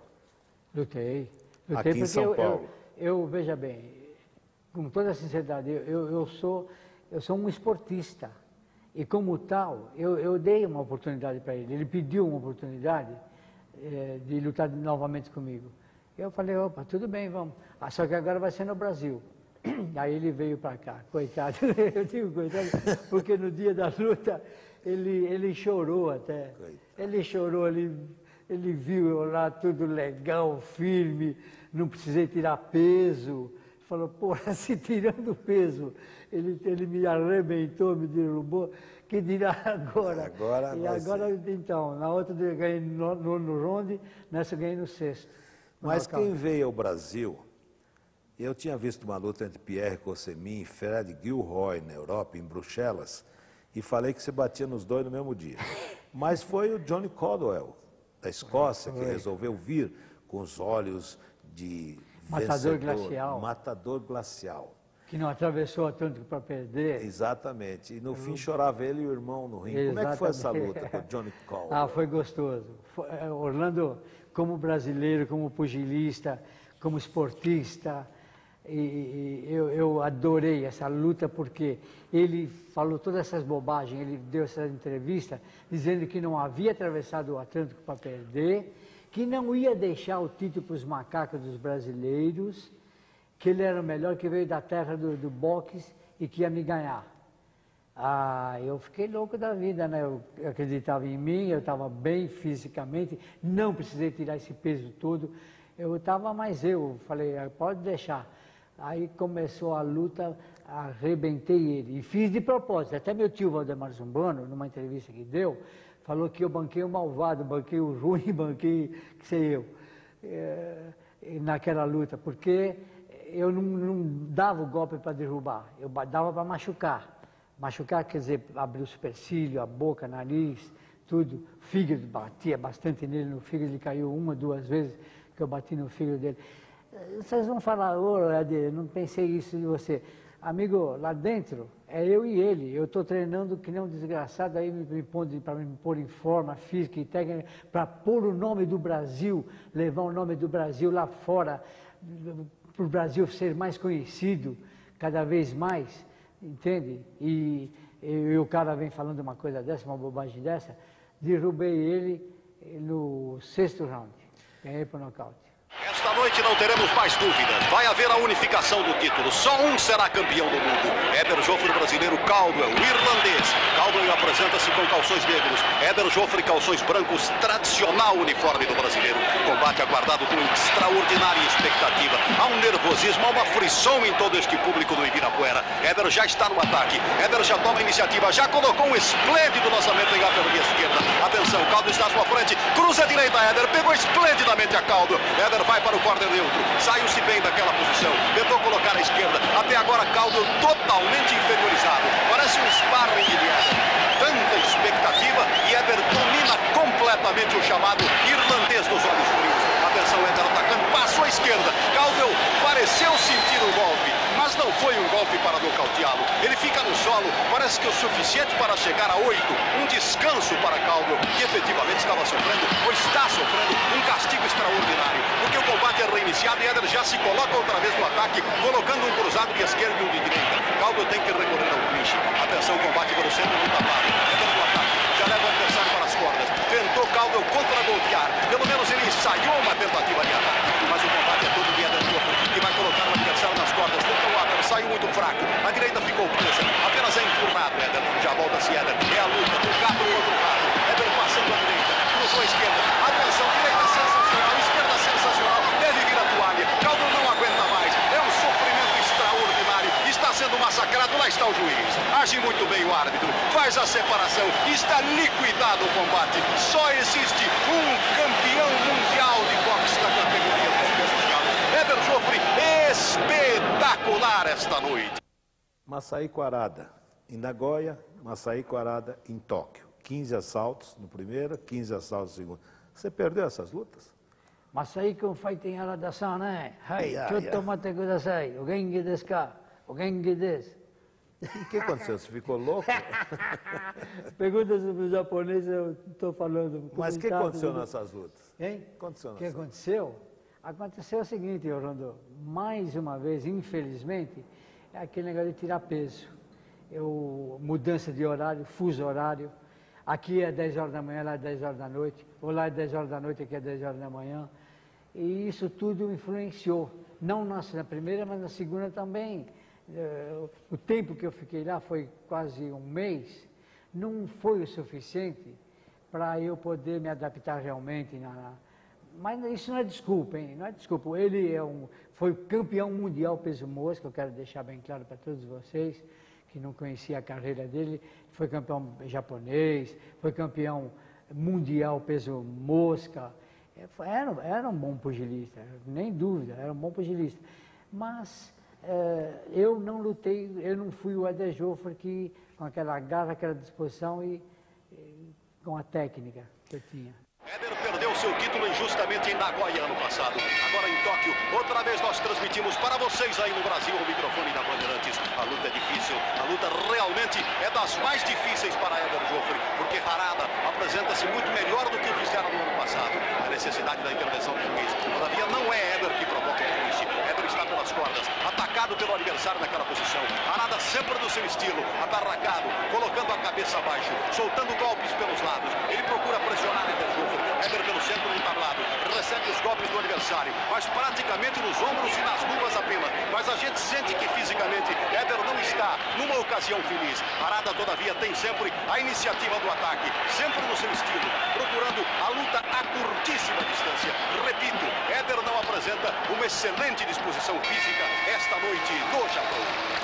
Lutei. Lutei Aqui em São eu, Paulo. Eu, eu, veja bem, com toda a sinceridade, eu, eu, sou, eu sou um esportista. E como tal, eu, eu dei uma oportunidade para ele. Ele pediu uma oportunidade eh, de lutar novamente comigo. Eu falei, opa, tudo bem, vamos. Ah, só que agora vai ser no Brasil. Aí ele veio para cá, coitado. Eu digo coitado, porque no dia da luta ele, ele chorou até. Coitado. Ele chorou, ele, ele viu eu lá tudo legal, firme, não precisei tirar peso. Falou, porra, se tirando peso, ele, ele me arrebentou, me derrubou, que dirá agora? Agora e agora, ser. Então, na outra eu ganhei no, no, no ronde, nessa eu ganhei no sexto. No Mas quem veio ao Brasil, eu tinha visto uma luta entre Pierre Cossemin e Fred Gilroy na Europa, em Bruxelas, e falei que se batia nos dois no mesmo dia. Mas foi o Johnny Caldwell, da Escócia, que resolveu vir com os olhos de Matador vencedor, glacial. Matador glacial. Que não atravessou o Atlântico para perder. Exatamente. E no fim chorava ele e o irmão no ringue. Como é que foi essa luta com o Johnny Caldwell? Ah, foi gostoso. Foi, Orlando, como brasileiro, como pugilista, como esportista, e, e eu, eu adorei essa luta porque ele falou todas essas bobagens, ele deu essa entrevista dizendo que não havia atravessado o Atlântico para perder, que não ia deixar o título para os macacos dos brasileiros, que ele era o melhor, que veio da terra do, do boxe e que ia me ganhar. Ah, eu fiquei louco da vida, né? Eu acreditava em mim, eu estava bem fisicamente, não precisei tirar esse peso todo. Eu estava mais eu, falei, pode deixar. Aí começou a luta, arrebentei ele. E fiz de propósito. Até meu tio Valdemar Zumbano, numa entrevista que deu, falou que eu banquei o malvado, banquei o ruim, banquei, que sei eu, é, naquela luta, porque eu não, não dava o golpe para derrubar, eu dava para machucar. Machucar quer dizer abrir o supercílio, a boca, nariz, tudo. Fígado, batia bastante nele, no fígado ele caiu uma, duas vezes que eu bati no fígado dele. Vocês vão falar, ô, Ed, não pensei isso de você. Amigo, lá dentro é eu e ele. Eu estou treinando que nem um desgraçado aí me para me pôr em forma física e técnica, para pôr o nome do Brasil, levar o nome do Brasil lá fora, para o Brasil ser mais conhecido cada vez mais, entende? E, e, e o cara vem falando uma coisa dessa, uma bobagem dessa, derrubei ele no sexto round, ganhei por nocaute. Esta noite não teremos mais dúvidas. Vai haver a unificação do título. Só um será campeão do mundo. Éder Joffre, brasileiro, Caldwell, o irlandês. Caldwell apresenta-se com calções negros. Éder Joffre, calções brancos, tradicional uniforme do brasileiro. Combate aguardado com extraordinária expectativa. Há um nervosismo, há uma frição em todo este público do Ibirapuera. Éder já está no ataque. Éder já toma a iniciativa. Já colocou um esplêndido lançamento em gata via esquerda. Atenção, Caldwell está à sua frente. Cruza a direita, Éder. Pegou esplendidamente a Caldwell. Éder vai para o corner neutro, saiu-se bem daquela posição, tentou colocar à esquerda, até agora Caldwell totalmente inferiorizado, parece um sparring de Éder, tanta expectativa e Éder domina completamente o chamado irlandês dos olhos frios. Atenção, Éder atacando, passou à esquerda, Caldwell pareceu sentir o golpe, mas não foi um golpe para nocauteá-lo, ele fica no solo, parece que o suficiente para chegar a oito, um descanso para Caldwell, que efetivamente estava sofrendo, ou está sofrendo, um castigo extraordinário, porque o combate é reiniciado e Éder já se coloca outra vez no ataque, colocando um cruzado de esquerda e um de direita. Caldwell tem que recorrer ao clinch. Atenção, combate pelo centro do tablado. Éder no ataque, já leva o adversário para as cordas. Tentou Caldwell contra-golpear, pelo menos ele ensaiou uma tentativa de ataque, mas o combate é todo de Éder Joffre, que vai colocar o adversário nas cordas. Tentou o Éder, saiu muito fraco, a direita ficou presa, apenas é enfurnado Éder, já volta-se Éder, é a luta do gato contra o rato. Éder passando a direita, cruzou a esquerda, atenção, direita sensacional, esquerda sensacional, deve vir a toalha, Caldwell não aguenta mais, é um sofrimento extraordinário, está sendo massacrado, lá está o juiz, age muito bem o árbitro, faz a separação, está liquidado o combate, só existe um campeão mundial de boxe da categoria dos pesos galos, Éder Joffre, espetacular esta noite. Masaiko Arada, em Nagoya, Masaiko Arada em Tóquio, quinze assaltos no primeiro, quinze assaltos no segundo. Você perdeu essas lutas? Masaiko fighting Arada-san, né? Hai, Yeah, chotto yeah. mate kudasai, o genki desu ka? O genki desu. E o que aconteceu? Você ficou louco? Pergunta sobre o japonês, eu estou falando. Mas o que aconteceu nessas lutas? Hein? Aconteceu O que nessas... aconteceu? Aconteceu o seguinte, Orlando, mais uma vez, infelizmente, é aquele negócio de tirar peso. Eu, mudança de horário, fuso horário. Aqui é dez horas da manhã, lá é dez horas da noite. Ou lá é dez horas da noite, aqui é dez horas da manhã. E isso tudo influenciou, não na primeira, mas na segunda também. O tempo que eu fiquei lá foi quase um mês, não foi o suficiente para eu poder me adaptar realmente. Na... Mas isso não é desculpa, hein? Não é desculpa. Ele é um, foi campeão mundial peso mosca, eu quero deixar bem claro para todos vocês que não conheciam a carreira dele. Foi campeão japonês, foi campeão mundial peso mosca. Era, era um bom pugilista, nem dúvida, era um bom pugilista. Mas é, eu não lutei, eu não fui o Éder Joffre que, com aquela garra, aquela disposição e, e com a técnica que eu tinha. Éder perdeu seu título injustamente em Nagoya ano passado. Agora em Tóquio, outra vez nós transmitimos para vocês aí no Brasil o microfone da Bandeirantes. A luta é difícil, a luta realmente é das mais difíceis para Éder Joffre, porque Harada apresenta-se muito melhor do que fizeram no ano passado. A necessidade da intervenção do juiz. Todavia não é Éder que provoca o finish. Éder está pelas cordas, atacado pelo adversário naquela posição. Harada sempre do seu estilo, atarracado, colocando a cabeça abaixo, soltando golpes pelos lados. Ele procura pressionar Éder Joffre. Éder pelo centro do tablado, recebe os golpes do adversário, mas praticamente nos ombros e nas luvas apenas. Mas a gente sente que fisicamente Éder não está numa ocasião feliz. Harada, todavia, tem sempre a iniciativa do ataque, sempre no seu estilo, procurando a luta a curtíssima distância. Repito, Éder não apresenta uma excelente disposição física esta noite no Japão.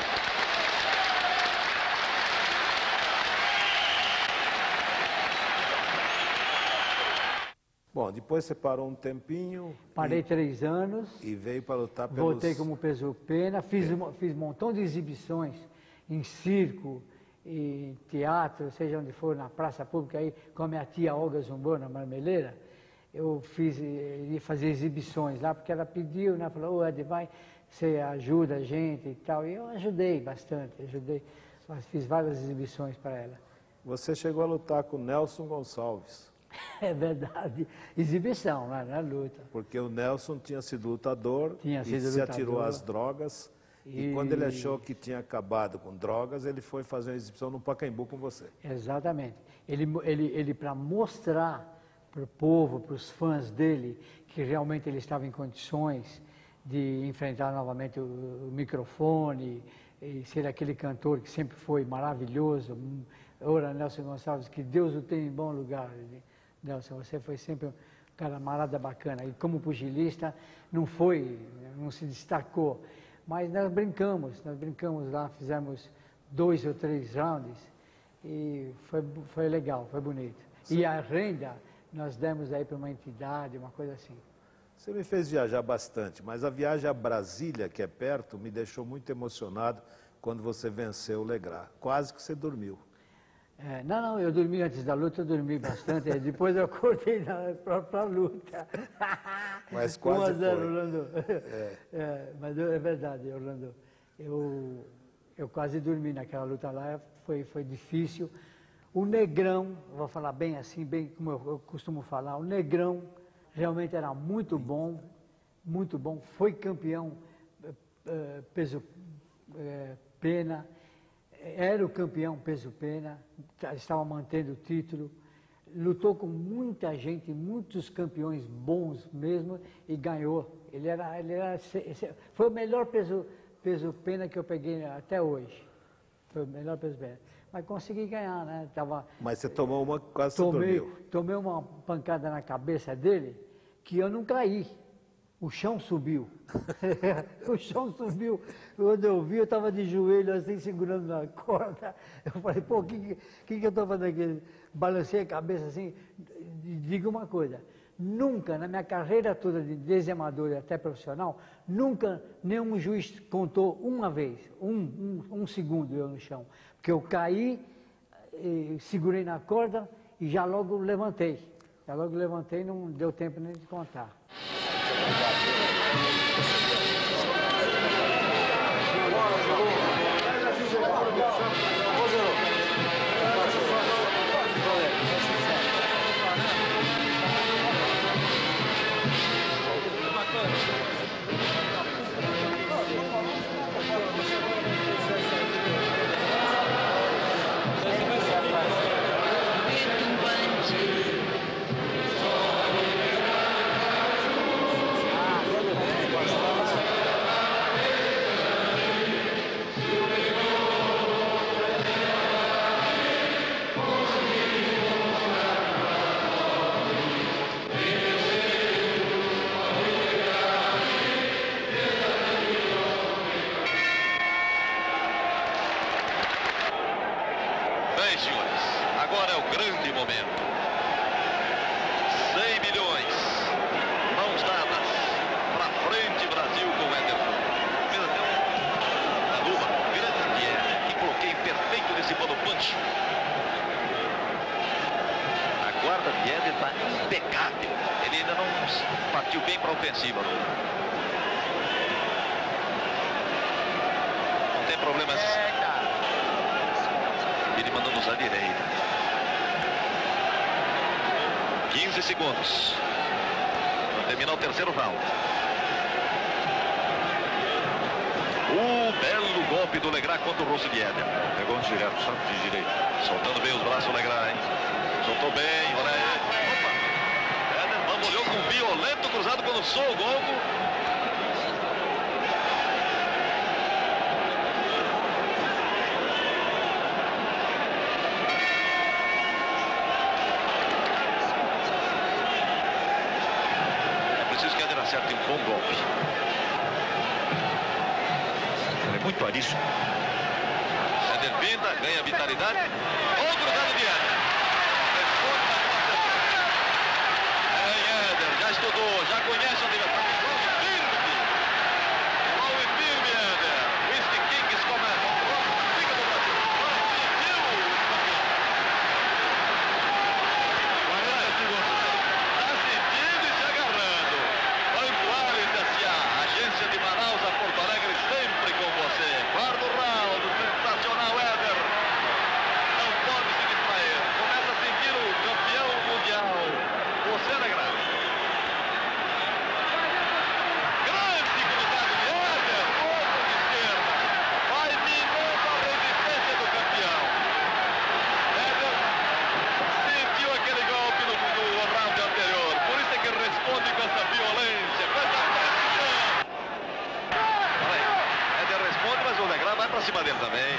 Bom, depois você parou um tempinho. Parei e, três anos. E veio para lutar pelos... Voltei como peso pena, fiz, é. fiz um montão de exibições em circo, em teatro, seja onde for, na praça pública, aí com a minha tia Olga Zumbô, na Marmeleira. Eu fiz, ia fazer exibições lá, porque ela pediu, né? Falou, ô Ed, vai, você ajuda a gente e tal. E eu ajudei bastante, ajudei, fiz várias exibições para ela. Você chegou a lutar com Nelson Gonçalves. É verdade, exibição, não era luta. Porque o Nelson tinha sido lutador tinha e sido se lutador. atirou às drogas. E... e quando ele achou que tinha acabado com drogas, ele foi fazer uma exibição no Pacaembu com você. Exatamente. Ele, ele, ele para mostrar para o povo, para os fãs dele, que realmente ele estava em condições de enfrentar novamente o, o microfone, e ser aquele cantor que sempre foi maravilhoso. Ora, Nelson Gonçalves, que Deus o tenha em bom lugar. Nelson, você foi sempre um camarada bacana. E como pugilista, não foi, não se destacou. Mas nós brincamos, nós brincamos lá, fizemos dois ou três rounds e foi, foi legal, foi bonito. Sim. E a renda nós demos aí para uma entidade, uma coisa assim. Você me fez viajar bastante, mas a viagem a Brasília, que é perto, me deixou muito emocionado quando você venceu o Legras. Quase que você dormiu. É, não, não, eu dormi antes da luta, eu dormi bastante, depois eu acordei para a luta. Mas quase foi. Orlando. É. É, mas é verdade, Orlando. Eu, eu quase dormi naquela luta lá, foi, foi difícil. O Negrão, vou falar bem assim, bem como eu, eu costumo falar, o Negrão realmente era muito bom, muito bom, foi campeão uh, peso uh, pena, era o campeão peso-pena, estava mantendo o título, lutou com muita gente, muitos campeões bons mesmo, e ganhou. Ele era, ele era, foi o melhor peso, peso-pena que eu peguei até hoje. Foi o melhor peso-pena. Mas consegui ganhar, né? Tava, Mas você tomou uma, quase tomei, dormiu. Tomei uma pancada na cabeça dele, que eu não caí. O chão subiu. O chão subiu. Quando eu vi, eu estava de joelho, assim, segurando na corda. Eu falei, pô, o que, que, que eu estou fazendo aqui? Balancei a cabeça assim. Diga uma coisa, nunca, na minha carreira toda de desamador e até profissional, nunca nenhum juiz contou uma vez, um, um, um segundo eu no chão. Porque eu caí, segurei na corda e já logo levantei. Já logo levantei, não deu tempo nem de contar. momento. cem milhões. Mãos dadas. Pra frente, Brasil com o Éder. Fez até um... a luva. Grande é. Que bloqueio perfeito nesse pano punch. A guarda de Éder está impecável. Ele ainda não partiu bem para a ofensiva. Não tem problemas. Ele mandando usar direita. quinze segundos. Para terminar o terceiro round. O belo golpe do Legrand contra o rosto de Éder. Pegou um direto, só de direita. Soltando bem os braços o Legrand, hein? Soltou bem, olha aí. Opa! Éder bamboleou com um violento cruzado quando soou o golpe. Acerta um bom golpe. Ele é muito arisco. Éder pinta, ganha vitalidade. Ou cruzado de Éder. Responde na conta. É, Éder, já estudou, já conhece o adversário. Logo firme. Logo firme, Éder. Whisky Kings começa. Logo fica do Brasil. Logo pediu o campeão. quarenta segundos. Tá sentindo e se agarrando. Agência de Manaus a Porto Alegre, sempre com você. Quarto round, sensacional, Éder. Não pode se distrair. Começa a sentir o campeão mundial. Você, Legrand. Grande cruzado de Éder. Outro de esquerda. Vai minando a resistência do campeão. Éder sentiu aquele golpe no, no round anterior. Por isso é que responde com essa violência, com essa mas o Legrand vai para cima dele também.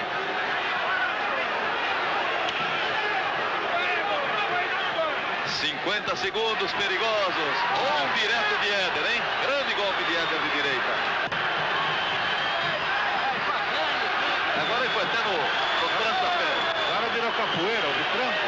cinquenta segundos perigosos. Um direto de Éder, hein? Grande golpe de Éder de direita. Agora ele foi até no, no trança-pé. Agora virou capoeira, o de tranco.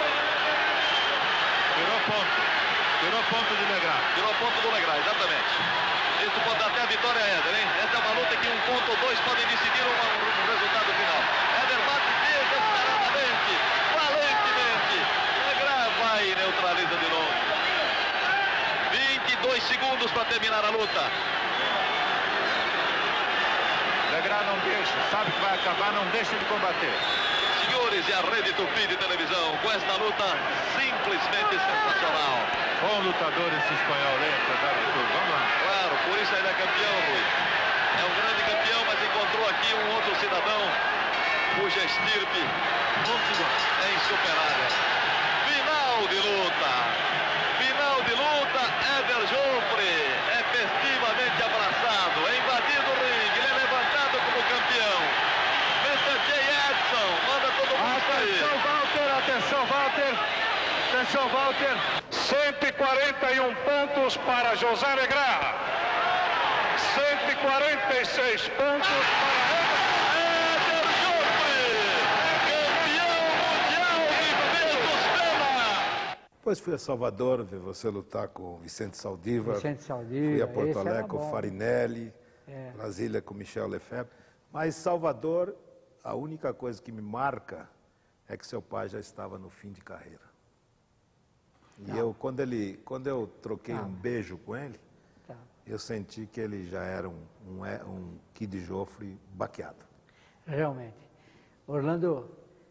Virou ponto. Virou ponto de Legrand. Virou ponto do Legrand, exatamente. Isso pode dar até a vitória a Éder, hein? Essa é uma luta que um ponto ou dois podem decidir um, um resultado final. Éder bate desesperadamente, valentemente. Legrand vai e neutraliza de novo. vinte e dois segundos para terminar a luta. Legrand não deixa, sabe que vai acabar, não deixa de combater. Senhores, e a Rede Tupi de televisão com esta luta simplesmente sensacional. Bom lutador esse espanhol, hein? Vamos lá. Claro, por isso ele é campeão, Rui. É um grande campeão, mas encontrou aqui um outro cidadão cuja estirpe é insuperável. Final de luta. Final de luta, Éder Joffre é festivamente abraçado, é invadido o ringue, ele é levantado como campeão. mister J. Edson, manda todo mundo sair. Atenção, Walter, atenção, Walter. Atenção, Walter. cento e quarenta e um pontos para José Legrand. cento e quarenta e seis pontos para Éder Joffre, campeão mundial de peso pena. Depois fui a Salvador ver você lutar com o Vicente Saldívar. Vicente Saldívar. Fui a Porto esse Alegre era com o bom. Farinelli. É. Brasília com Michel Lefebvre. Mas Salvador, a única coisa que me marca é que seu pai já estava no fim de carreira. E Tá. eu, quando, ele, quando eu troquei Tá. um beijo com ele, Tá. eu senti que ele já era um, um, um Kid Joffre baqueado. Realmente. Orlando,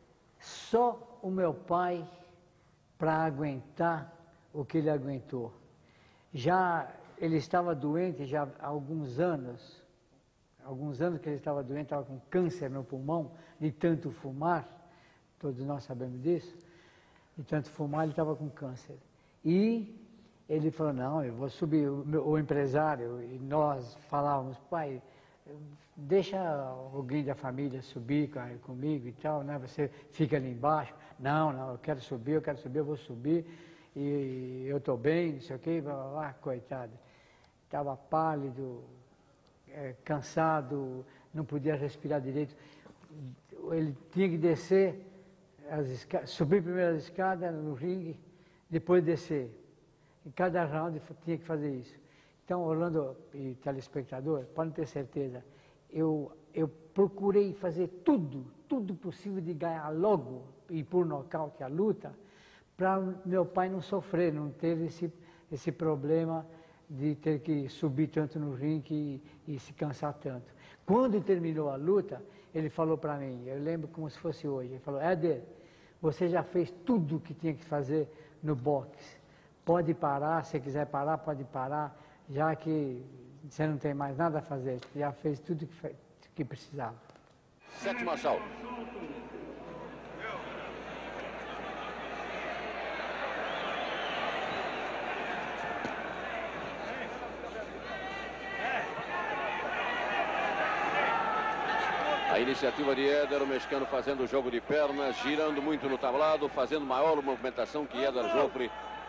só o meu pai para aguentar o que ele aguentou. Já ele estava doente já há alguns anos, alguns anos que ele estava doente, estava com câncer no pulmão, de tanto fumar, todos nós sabemos disso, de tanto fumar ele estava com câncer. E ele falou, não, eu vou subir, o, meu, o empresário, e nós falávamos, pai, deixa alguém da família subir comigo e tal, né? Você fica ali embaixo. Não, não, eu quero subir, eu quero subir, eu vou subir, e eu estou bem, não sei o quê, blá, blá, blá, coitado. Estava pálido, é, cansado, não podia respirar direito. Ele tinha que descer as esca... subir primeiro as escadas no ringue, depois descer. Em cada round tinha que fazer isso. Então, Orlando e telespectador, podem ter certeza, eu, eu procurei fazer tudo, tudo possível de ganhar logo e por nocaute a luta, para meu pai não sofrer, não ter esse, esse problema de ter que subir tanto no ringue e, e se cansar tanto. Quando terminou a luta, ele falou para mim, eu lembro como se fosse hoje, ele falou, Éder, você já fez tudo o que tinha que fazer no boxe. Pode parar, se quiser parar, pode parar, já que você não tem mais nada a fazer, já fez tudo que, fe... que precisava. Sétimo assalto. A iniciativa de Éder, o mexicano fazendo o jogo de pernas, girando muito no tablado, fazendo maior movimentação que Éder Joffre.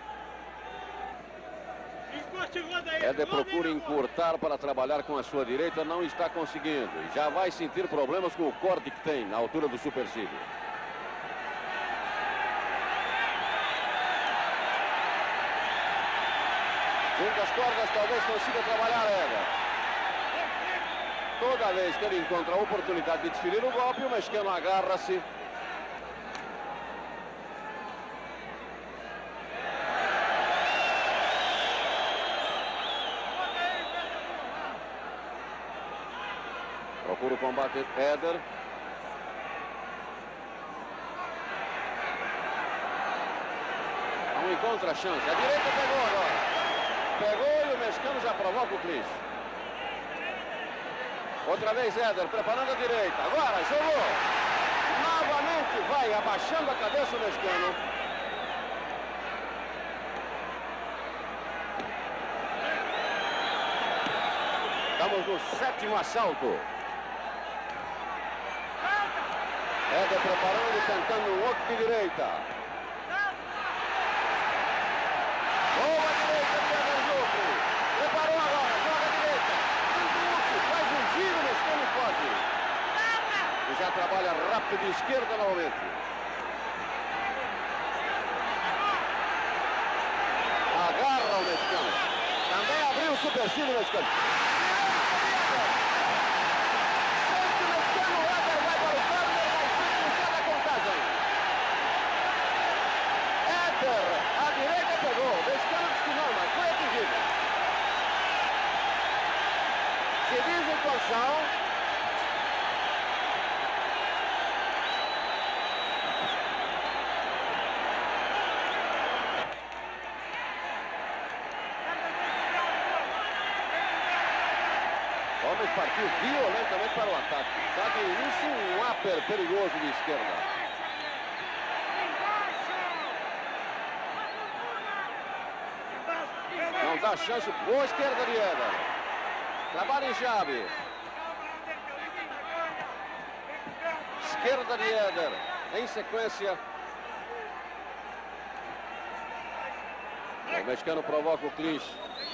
Éder procura encurtar para trabalhar com a sua direita, não está conseguindo. Já vai sentir problemas com o corte que tem na altura do supercílio. Junto às cordas, talvez consiga trabalhar Éder. Toda vez que ele encontra a oportunidade de desferir o golpe, o mexicano agarra-se. Procura o combate Éder. Não encontra a chance. A direita pegou agora. Pegou e o mexicano já provoca o clinch. Outra vez Éder preparando a direita. Agora jogou. Novamente vai abaixando a cabeça o mexicano. Estamos no sétimo assalto. Éder preparando, tentando um outro de direita. Boa direita de Éder Joffre. Preparou agora, joga a direita. Faz um giro, o mexicano foge. E já trabalha rápido de esquerda novamente. Agarra o mexicano. Também abriu o supercílio o mexicano. A direita pegou, o mexicano disse que não, mas foi atingido. Se diz em posição. Gomes partiu violentamente para o ataque. Está de início um upper perigoso de esquerda. Não dá chance, boa esquerda de Éder. Trabalha em chave. Esquerda de Éder. Em sequência. O mexicano provoca o clinch.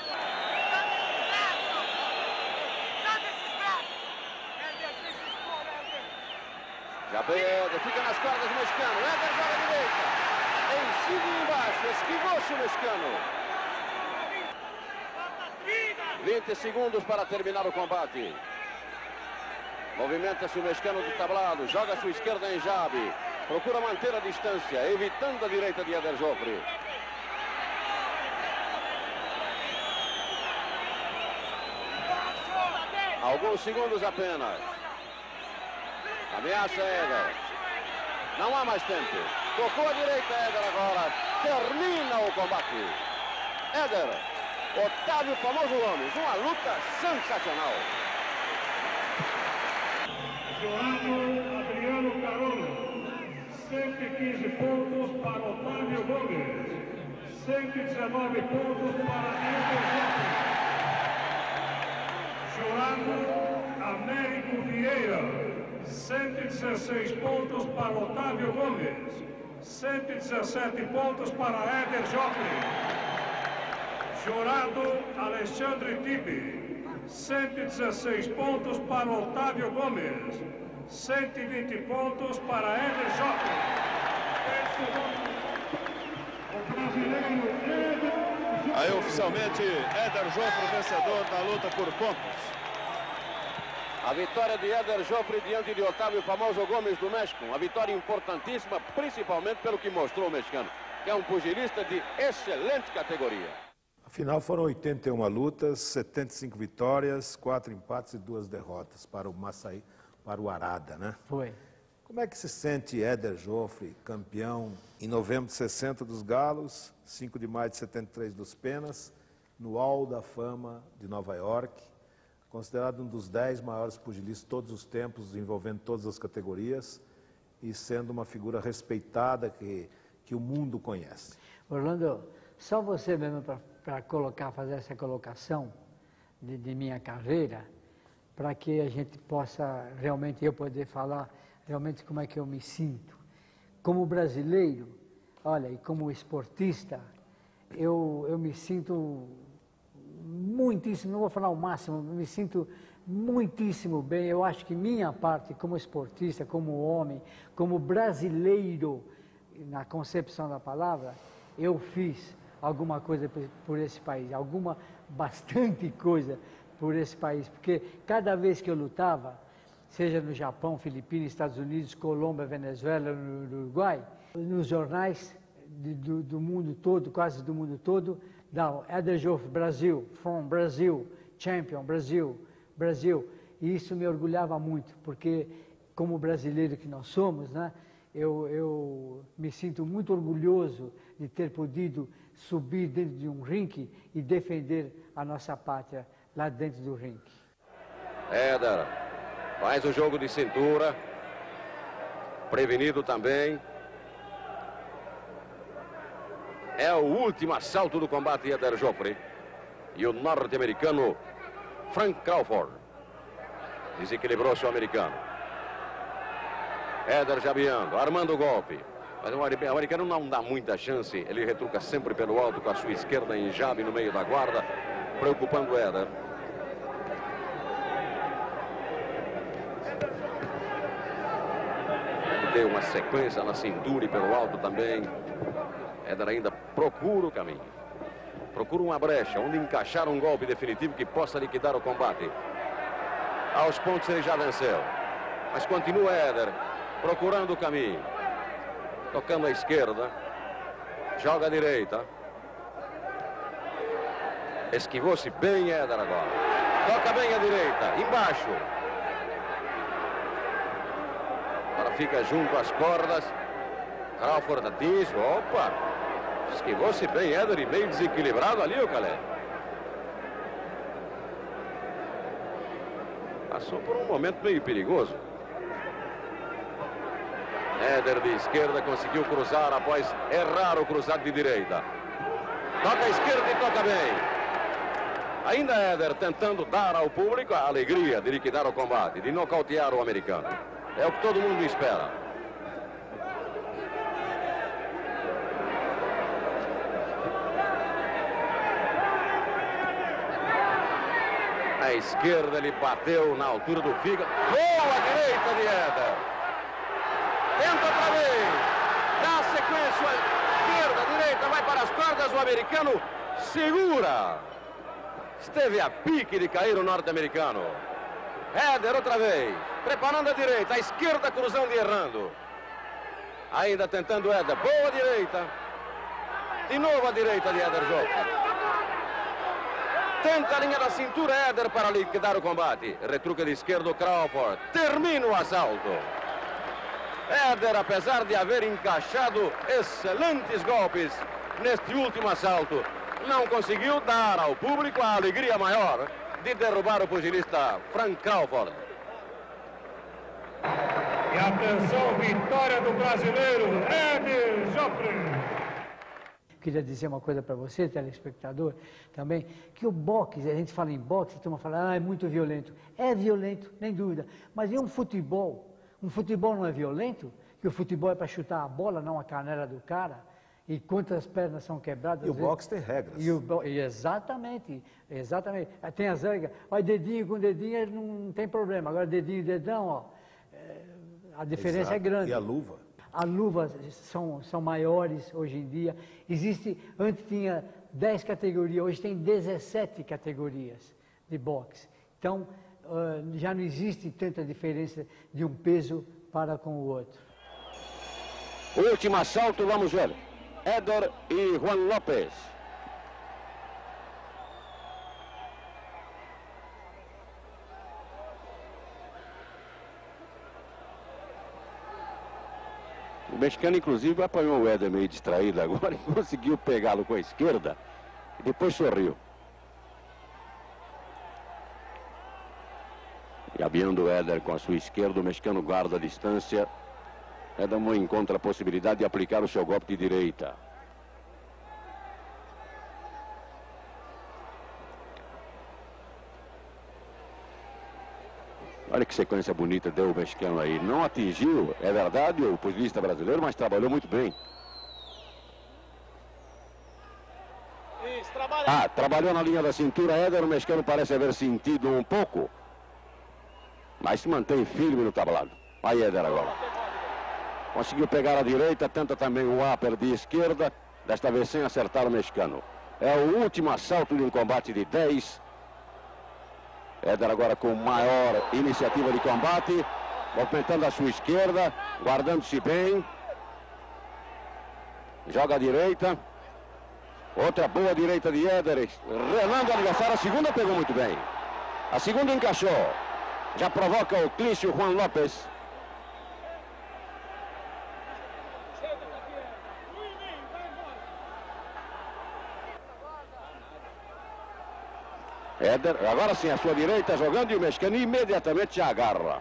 Já vem Éder, fica nas cordas do mexicano. Éder joga à direita. Em cima e embaixo, esquivou-se o mexicano. vinte segundos para terminar o combate. Movimenta-se o mexicano do tablado, joga a sua esquerda em jab, procura manter a distância, evitando a direita de Éder Joffre. Alguns segundos apenas. Ameaça Éder. Não há mais tempo. Tocou a direita Éder agora. Termina o combate. Éder, Otávio Famoso Gomes, uma luta sensacional. Joano Adriano Carolo, cento e quinze pontos para Otávio Gomes, cento e dezenove pontos para Éder Joffre. Joano Américo Vieira, cento e dezesseis pontos para Otávio Gomes, cento e dezessete pontos para Éder Joffre. Jurado Alexandre Tibe, cento e dezesseis pontos para Otávio Gomes, cento e vinte pontos para Éder Joffre. Aí oficialmente Éder Joffre vencedor da luta por pontos. A vitória de Éder Joffre diante de Otávio Famoso Gomes do México. Uma vitória importantíssima, principalmente pelo que mostrou o mexicano, que é um pugilista de excelente categoria. Afinal, foram oitenta e uma lutas, setenta e cinco vitórias, quatro empates e duas derrotas para o Massaí, para o Arada, né? Foi. Como é que se sente Éder Joffre, campeão em novembro de sessenta dos Galos, cinco de maio de setenta e três dos Penas, no Hall da Fama de Nova York, considerado um dos dez maiores pugilistas de todos os tempos, envolvendo todas as categorias, e sendo uma figura respeitada que, que o mundo conhece? Orlando, só você mesmo para colocar, fazer essa colocação de, de minha carreira, para que a gente possa realmente, eu poder falar realmente como é que eu me sinto. Como brasileiro, olha, e como esportista, eu, eu me sinto muitíssimo, não vou falar o máximo, me sinto muitíssimo bem. Eu acho que minha parte como esportista, como homem, como brasileiro, na concepção da palavra, eu fiz alguma coisa por esse país, alguma, bastante coisa por esse país, porque cada vez que eu lutava, seja no Japão, Filipinas, Estados Unidos, Colômbia, Venezuela, no Uruguai, nos jornais de, do, do mundo todo, quase do mundo todo, da Éder Joffre, Brasil, from Brasil, champion, Brasil, Brasil. E isso me orgulhava muito, porque como brasileiro que nós somos, né, eu, eu me sinto muito orgulhoso de ter podido subir dentro de um ringue e defender a nossa pátria lá dentro do ringue. Éder faz o jogo de cintura, prevenido também. É o último assalto do combate de Éder Joffre. E o norte-americano Frank Crawford desequilibrou-se o americano. Éder jabeando, armando o golpe. Mas o americano não dá muita chance. Ele retruca sempre pelo alto com a sua esquerda em jabe no meio da guarda, preocupando o Éder. Deu uma sequência na cintura e pelo alto também. Éder ainda procura o caminho. Procura uma brecha onde encaixar um golpe definitivo que possa liquidar o combate. Aos pontos ele já venceu. Mas continua Éder procurando o caminho. Tocando à esquerda. Joga à direita. Esquivou-se bem Éder agora. Toca bem à direita. Embaixo. Agora fica junto às cordas. Crawford diz, opa, esquivou-se bem Éder e meio desequilibrado ali o Calé. Passou por um momento meio perigoso. Éder de esquerda conseguiu cruzar após errar o cruzado de direita. Toca à esquerda e toca bem. Ainda Éder tentando dar ao público a alegria de liquidar o combate, de nocautear o americano. É o que todo mundo espera. À esquerda ele bateu na altura do fígado. Boa à direita de Éder. Tenta outra vez. Dá a sequência. Esquerda, direita, vai para as cordas. O americano segura. Esteve a pique de cair o norte-americano. Éder outra vez. Preparando a direita. A esquerda cruzando e errando. Ainda tentando Éder. Boa direita. De novo a direita de Éder Joffre. Tenta a linha da cintura Éder para liquidar o combate. Retruca de esquerdo Crawford. Termina o assalto. Éder, apesar de haver encaixado excelentes golpes neste último assalto, não conseguiu dar ao público a alegria maior de derrubar o pugilista Frank Crawford. E atenção, vitória do brasileiro Éder Joffre. Queria dizer uma coisa para você, telespectador, também, que o boxe, a gente fala em boxe, a turma fala, ah, é muito violento. É violento, nem dúvida, mas e um futebol? Um futebol não é violento? Que o futebol é para chutar a bola, não a canela do cara? E quantas pernas são quebradas? E o boxe tem regras. E o, e exatamente, exatamente. Tem as regras, olha, dedinho com dedinho não tem problema, agora dedinho e dedão, ó, é, a diferença Exato. é grande. E a luva? as luvas são, são maiores hoje em dia. Existe, antes tinha dez categorias, hoje tem dezessete categorias de boxe. Então, uh, já não existe tanta diferença de um peso para com o outro. Último assalto, vamos ver. Éder e Juan López. O mexicano, inclusive, apanhou o Éder meio distraído agora e conseguiu pegá-lo com a esquerda. E depois sorriu. E abrindo o Éder com a sua esquerda, o mexicano guarda a distância. Éder não encontra a possibilidade de aplicar o seu golpe de direita. Olha que sequência bonita deu o mexicano aí. Não atingiu, é verdade, o pugilista brasileiro, mas trabalhou muito bem. Ah, trabalhou na linha da cintura, Éder. O mexicano parece haver sentido um pouco, mas se mantém firme no tablado. Aí Éder agora. Conseguiu pegar a direita, tenta também o upper de esquerda, desta vez sem acertar o mexicano. É o último assalto de um combate de dez. Éder agora com maior iniciativa de combate, movimentando a sua esquerda, guardando-se bem. Joga a direita. Outra boa direita de Éder, relando o adversário. A segunda pegou muito bem. A segunda encaixou. Já provoca o clício Juan López. Éder, agora sim, a sua direita jogando e o mexicano imediatamente já agarra.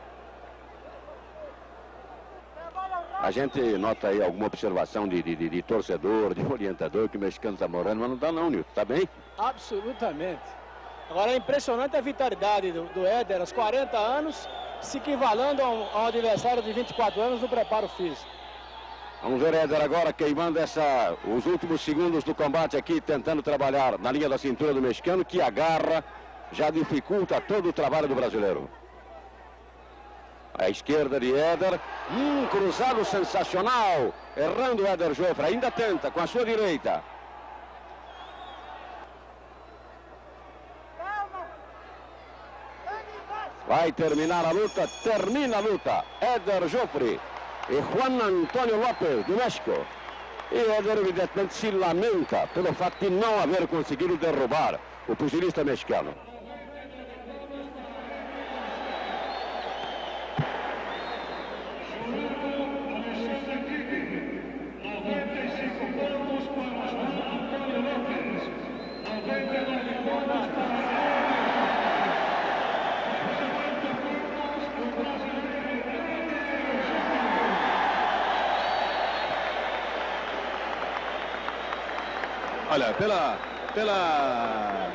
A gente nota aí alguma observação de, de, de torcedor, de orientador, que o mexicano está morando, mas não dá não, Nilton. Tá bem? Absolutamente. Agora é impressionante a vitalidade do, do Éder, aos quarenta anos, se equivalendo a um, a um adversário de vinte e quatro anos no preparo físico. Vamos ver Éder agora queimando essa, os últimos segundos do combate aqui, tentando trabalhar na linha da cintura do mexicano, que agarra, já dificulta todo o trabalho do brasileiro. A esquerda de Éder, um cruzado sensacional, errando Éder Joffre, ainda tenta com a sua direita. Vai terminar a luta, termina a luta, Éder Joffre e Juan Antonio López, do México. E Éder, evidentemente, se lamenta pelo fato de não haver conseguido derrubar o pugilista mexicano. Olha, pela, pela,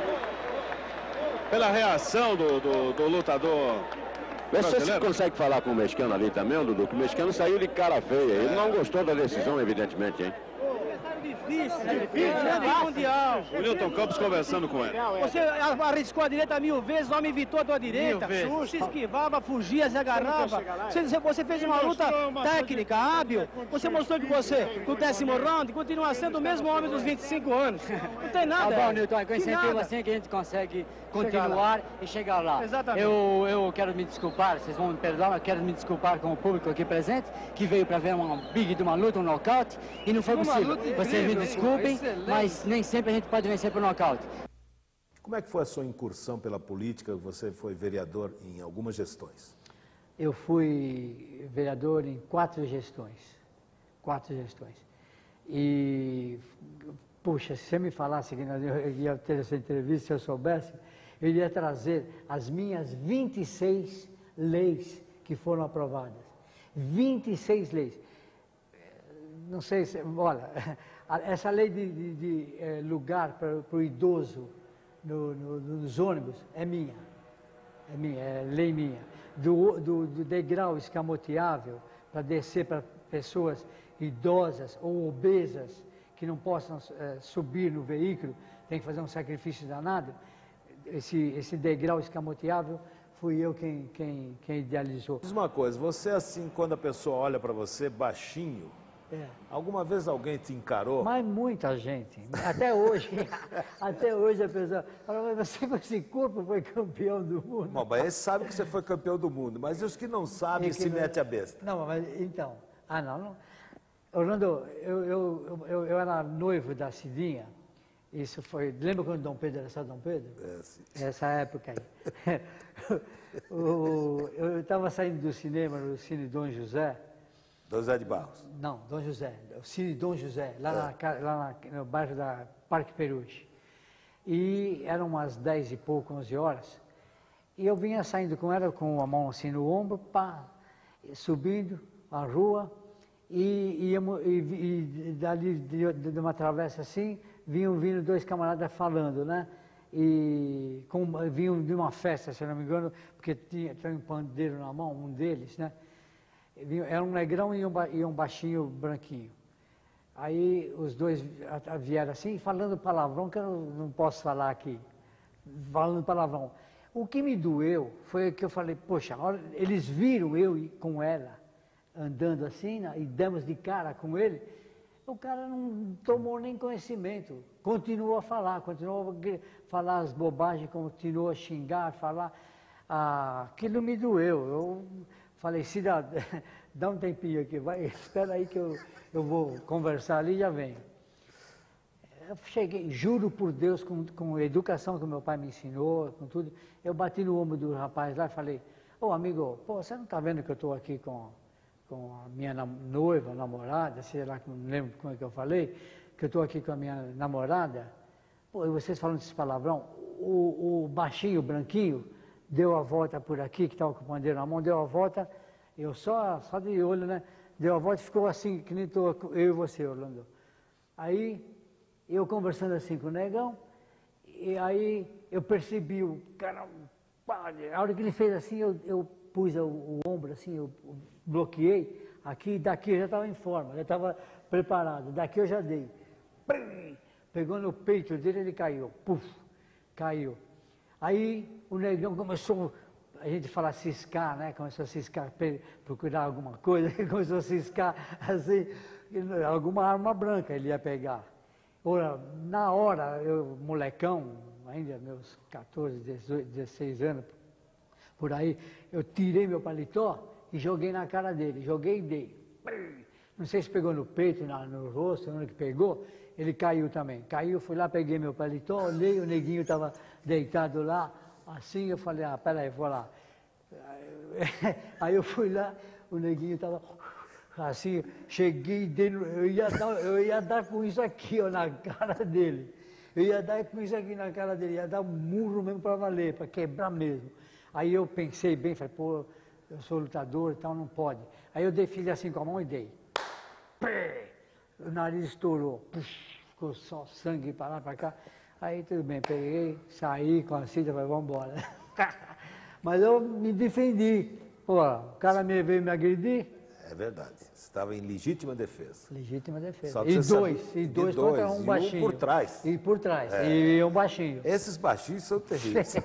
pela reação do, do, do lutador Você se consegue falar com o mexicano ali também, Dudu? Que o mexicano saiu de cara feia. Ele não gostou da decisão, evidentemente, hein? Difícil, é difícil, é mundial. O Nilton Campos conversando com ele. Você arriscou a direita mil vezes, o homem evitou a tua direita. Se esquivava, fugia, se agarrava. Você, você fez uma luta técnica, hábil. Você mostrou que você, no décimo round, continua sendo o mesmo homem dos vinte e cinco anos. Não tem nada. Tá bom, Nilton, é com incentivo assim que a gente consegue continuar e chegar lá. Exatamente. Eu, eu quero me desculpar, vocês vão me perdoar, eu quero me desculpar com o público aqui presente, que veio para ver uma big de uma luta, um nocaute, e não foi possível. Vocês me desculpem, mas nem sempre a gente pode vencer por nocaute. Como é que foi a sua incursão pela política? Você foi vereador em algumas gestões. Eu fui vereador em quatro gestões. Quatro gestões. E, puxa, se você me falasse que eu ia ter essa entrevista, se eu soubesse, eu iria trazer as minhas vinte e seis leis que foram aprovadas. vinte e seis leis. Não sei se... Olha, essa lei de, de, de é, lugar para o idoso no, no, nos ônibus é minha. É minha, é lei minha. Do, do, do degrau escamoteável para descer para pessoas idosas ou obesas que não possam é, subir no veículo, tem que fazer um sacrifício danado. Esse, esse degrau escamoteável fui eu quem, quem, quem idealizou. Diz uma coisa, você assim, quando a pessoa olha para você baixinho, é. alguma vez alguém te encarou? Mas muita gente, até hoje, até hoje a pessoa fala, mas você com esse corpo foi campeão do mundo. Bom, mas esse sabe que você foi campeão do mundo, mas e os que não sabem é que se não... mete a besta? Não, mas então, ah não, não. Orlando, eu, eu, eu, eu era noivo da Cidinha, isso foi, lembra quando Dom Pedro era só Dom Pedro? É, sim. Essa época aí. o, eu estava saindo do cinema, no Cine Dom José. Dom José de Barros? Não, Dom José, o Cine Dom José, lá, é. na, lá na, no bairro da Parque Peruche. E eram umas dez e pouco, onze horas, e eu vinha saindo com ela, com a mão assim no ombro, pá, subindo a rua, e, íamos, e, e dali de, de uma travessa assim, vinham vindo dois camaradas falando, né? E com, vinham de uma festa, se não me engano, porque tinha, tinha um pandeiro na mão, um deles, né? Era um negrão e um, e um baixinho branquinho. Aí os dois vieram assim, falando palavrão, que eu não posso falar aqui, falando palavrão. O que me doeu foi que eu falei, poxa, eles viram eu com ela, andando assim, né, e demos de cara com ele, o cara não tomou nem conhecimento, continuou a falar, continuou a falar as bobagens, continuou a xingar, a falar, ah, aquilo me doeu. Eu falei, Cida, dá um tempinho aqui, vai, espera aí que eu, eu vou conversar ali e já venho. Eu cheguei, juro por Deus, com, com a educação que meu pai me ensinou, com tudo, eu bati no ombro do rapaz lá e falei, ô amigo, pô, você não está vendo que eu estou aqui com, com a minha noiva, namorada, sei lá, não lembro como é que eu falei, que eu estou aqui com a minha namorada, pô, e vocês falando desse palavrão, o, o baixinho, o branquinho, deu a volta por aqui, que estava com o pandeiro na mão, deu a volta, eu só, só de olho, né, deu a volta e ficou assim, que nem estou eu e você, Orlando. Aí, eu conversando assim com o negão, e aí eu percebi o cara, pá, a hora que ele fez assim, eu, eu pus o, o ombro assim, eu bloqueei, aqui, daqui eu já estava em forma, já estava preparado, daqui eu já dei. Pegou no peito dele, ele caiu, puf, caiu. Aí o negão começou, a gente fala ciscar, né, começou a ciscar, procurar alguma coisa, começou a ciscar, assim, alguma arma branca ele ia pegar. Ora, na hora, eu, molecão, ainda meus quatorze, dezoito, dezesseis anos, por aí, eu tirei meu paletó e joguei na cara dele, joguei e dei. Não sei se pegou no peito, na, no rosto, onde que pegou, ele caiu também. Caiu, fui lá, peguei meu paletó, olhei, o neguinho estava deitado lá, assim, eu falei, ah, peraí, vou lá. Aí eu fui lá, o neguinho estava... Assim, cheguei dele, eu ia, dar, eu ia dar com isso aqui, ó, na cara dele. Eu ia dar com isso aqui na cara dele, ia dar um murro mesmo para valer, para quebrar mesmo. Aí eu pensei bem, falei, pô, eu sou lutador e tal, não pode. Aí eu dei, fiz assim com a mão e dei. Pé! O nariz estourou, puxa, ficou só sangue para lá, para cá. Aí tudo bem, peguei, saí com a cinta e falei, vamos embora. Mas eu me defendi. Pô, o cara me veio me agredir. É verdade. Você estava em legítima defesa. Legítima defesa. Só E dois, sabe... e dois, e dois contra um e baixinho. Um por trás. E por trás. É. E um baixinho. Esses baixinhos são terríveis.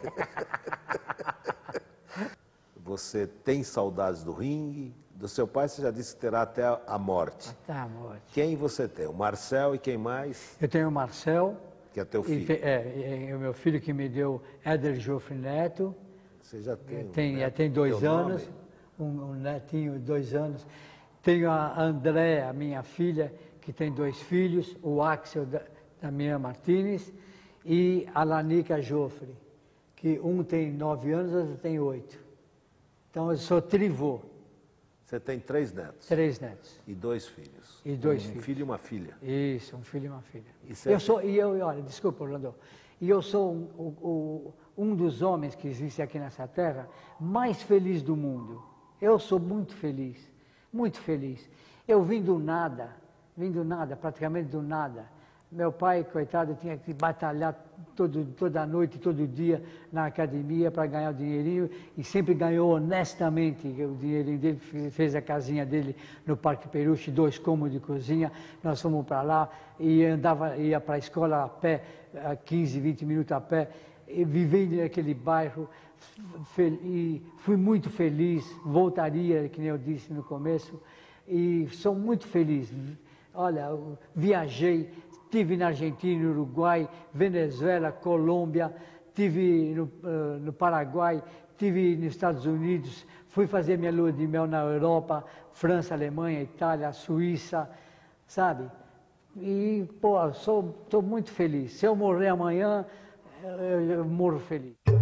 Você tem saudades do ringue? Do seu pai você já disse que terá até a morte. Até a morte. Quem você tem? O Marcel e quem mais? Eu tenho o Marcel. Que é teu filho. Te, é, é, o meu filho que me deu Éder Joffre Neto. Você já tem? Tem, um já tem dois anos. Nome? Um, um netinho de dois anos. Tenho a André, a minha filha, que tem dois filhos, o Axel da, da minha Martínez e a Lanica Joffre, que um tem nove anos, outro tem oito. Então eu sou trivô. Você tem três netos? Três netos. E dois filhos? E dois um filhos. Um filho e uma filha? Isso, um filho e uma filha. E você... Eu sou, e eu, olha, desculpa, Orlando, e eu sou um, um, um dos homens que existe aqui nessa terra mais feliz do mundo. Eu sou muito feliz, muito feliz. Eu vim do nada, vim do nada, praticamente do nada. Meu pai, coitado, tinha que batalhar todo, toda noite, todo dia na academia para ganhar o dinheirinho e sempre ganhou honestamente o dinheirinho dele, fez a casinha dele no Parque Peruche, dois cômodos de cozinha, nós fomos para lá e andava, ia para a escola a pé, quinze, vinte minutos a pé. vivendo naquele bairro, e fui muito feliz, voltaria, que nem eu disse no começo, e sou muito feliz. Olha, viajei, estive na Argentina, no Uruguai, Venezuela, Colômbia, estive no, uh, no Paraguai, estive nos Estados Unidos, fui fazer minha lua de mel na Europa, França, Alemanha, Itália, Suíça, sabe? E, pô, sou, estou muito feliz. Se eu morrer amanhã, eu, eu morro feliz.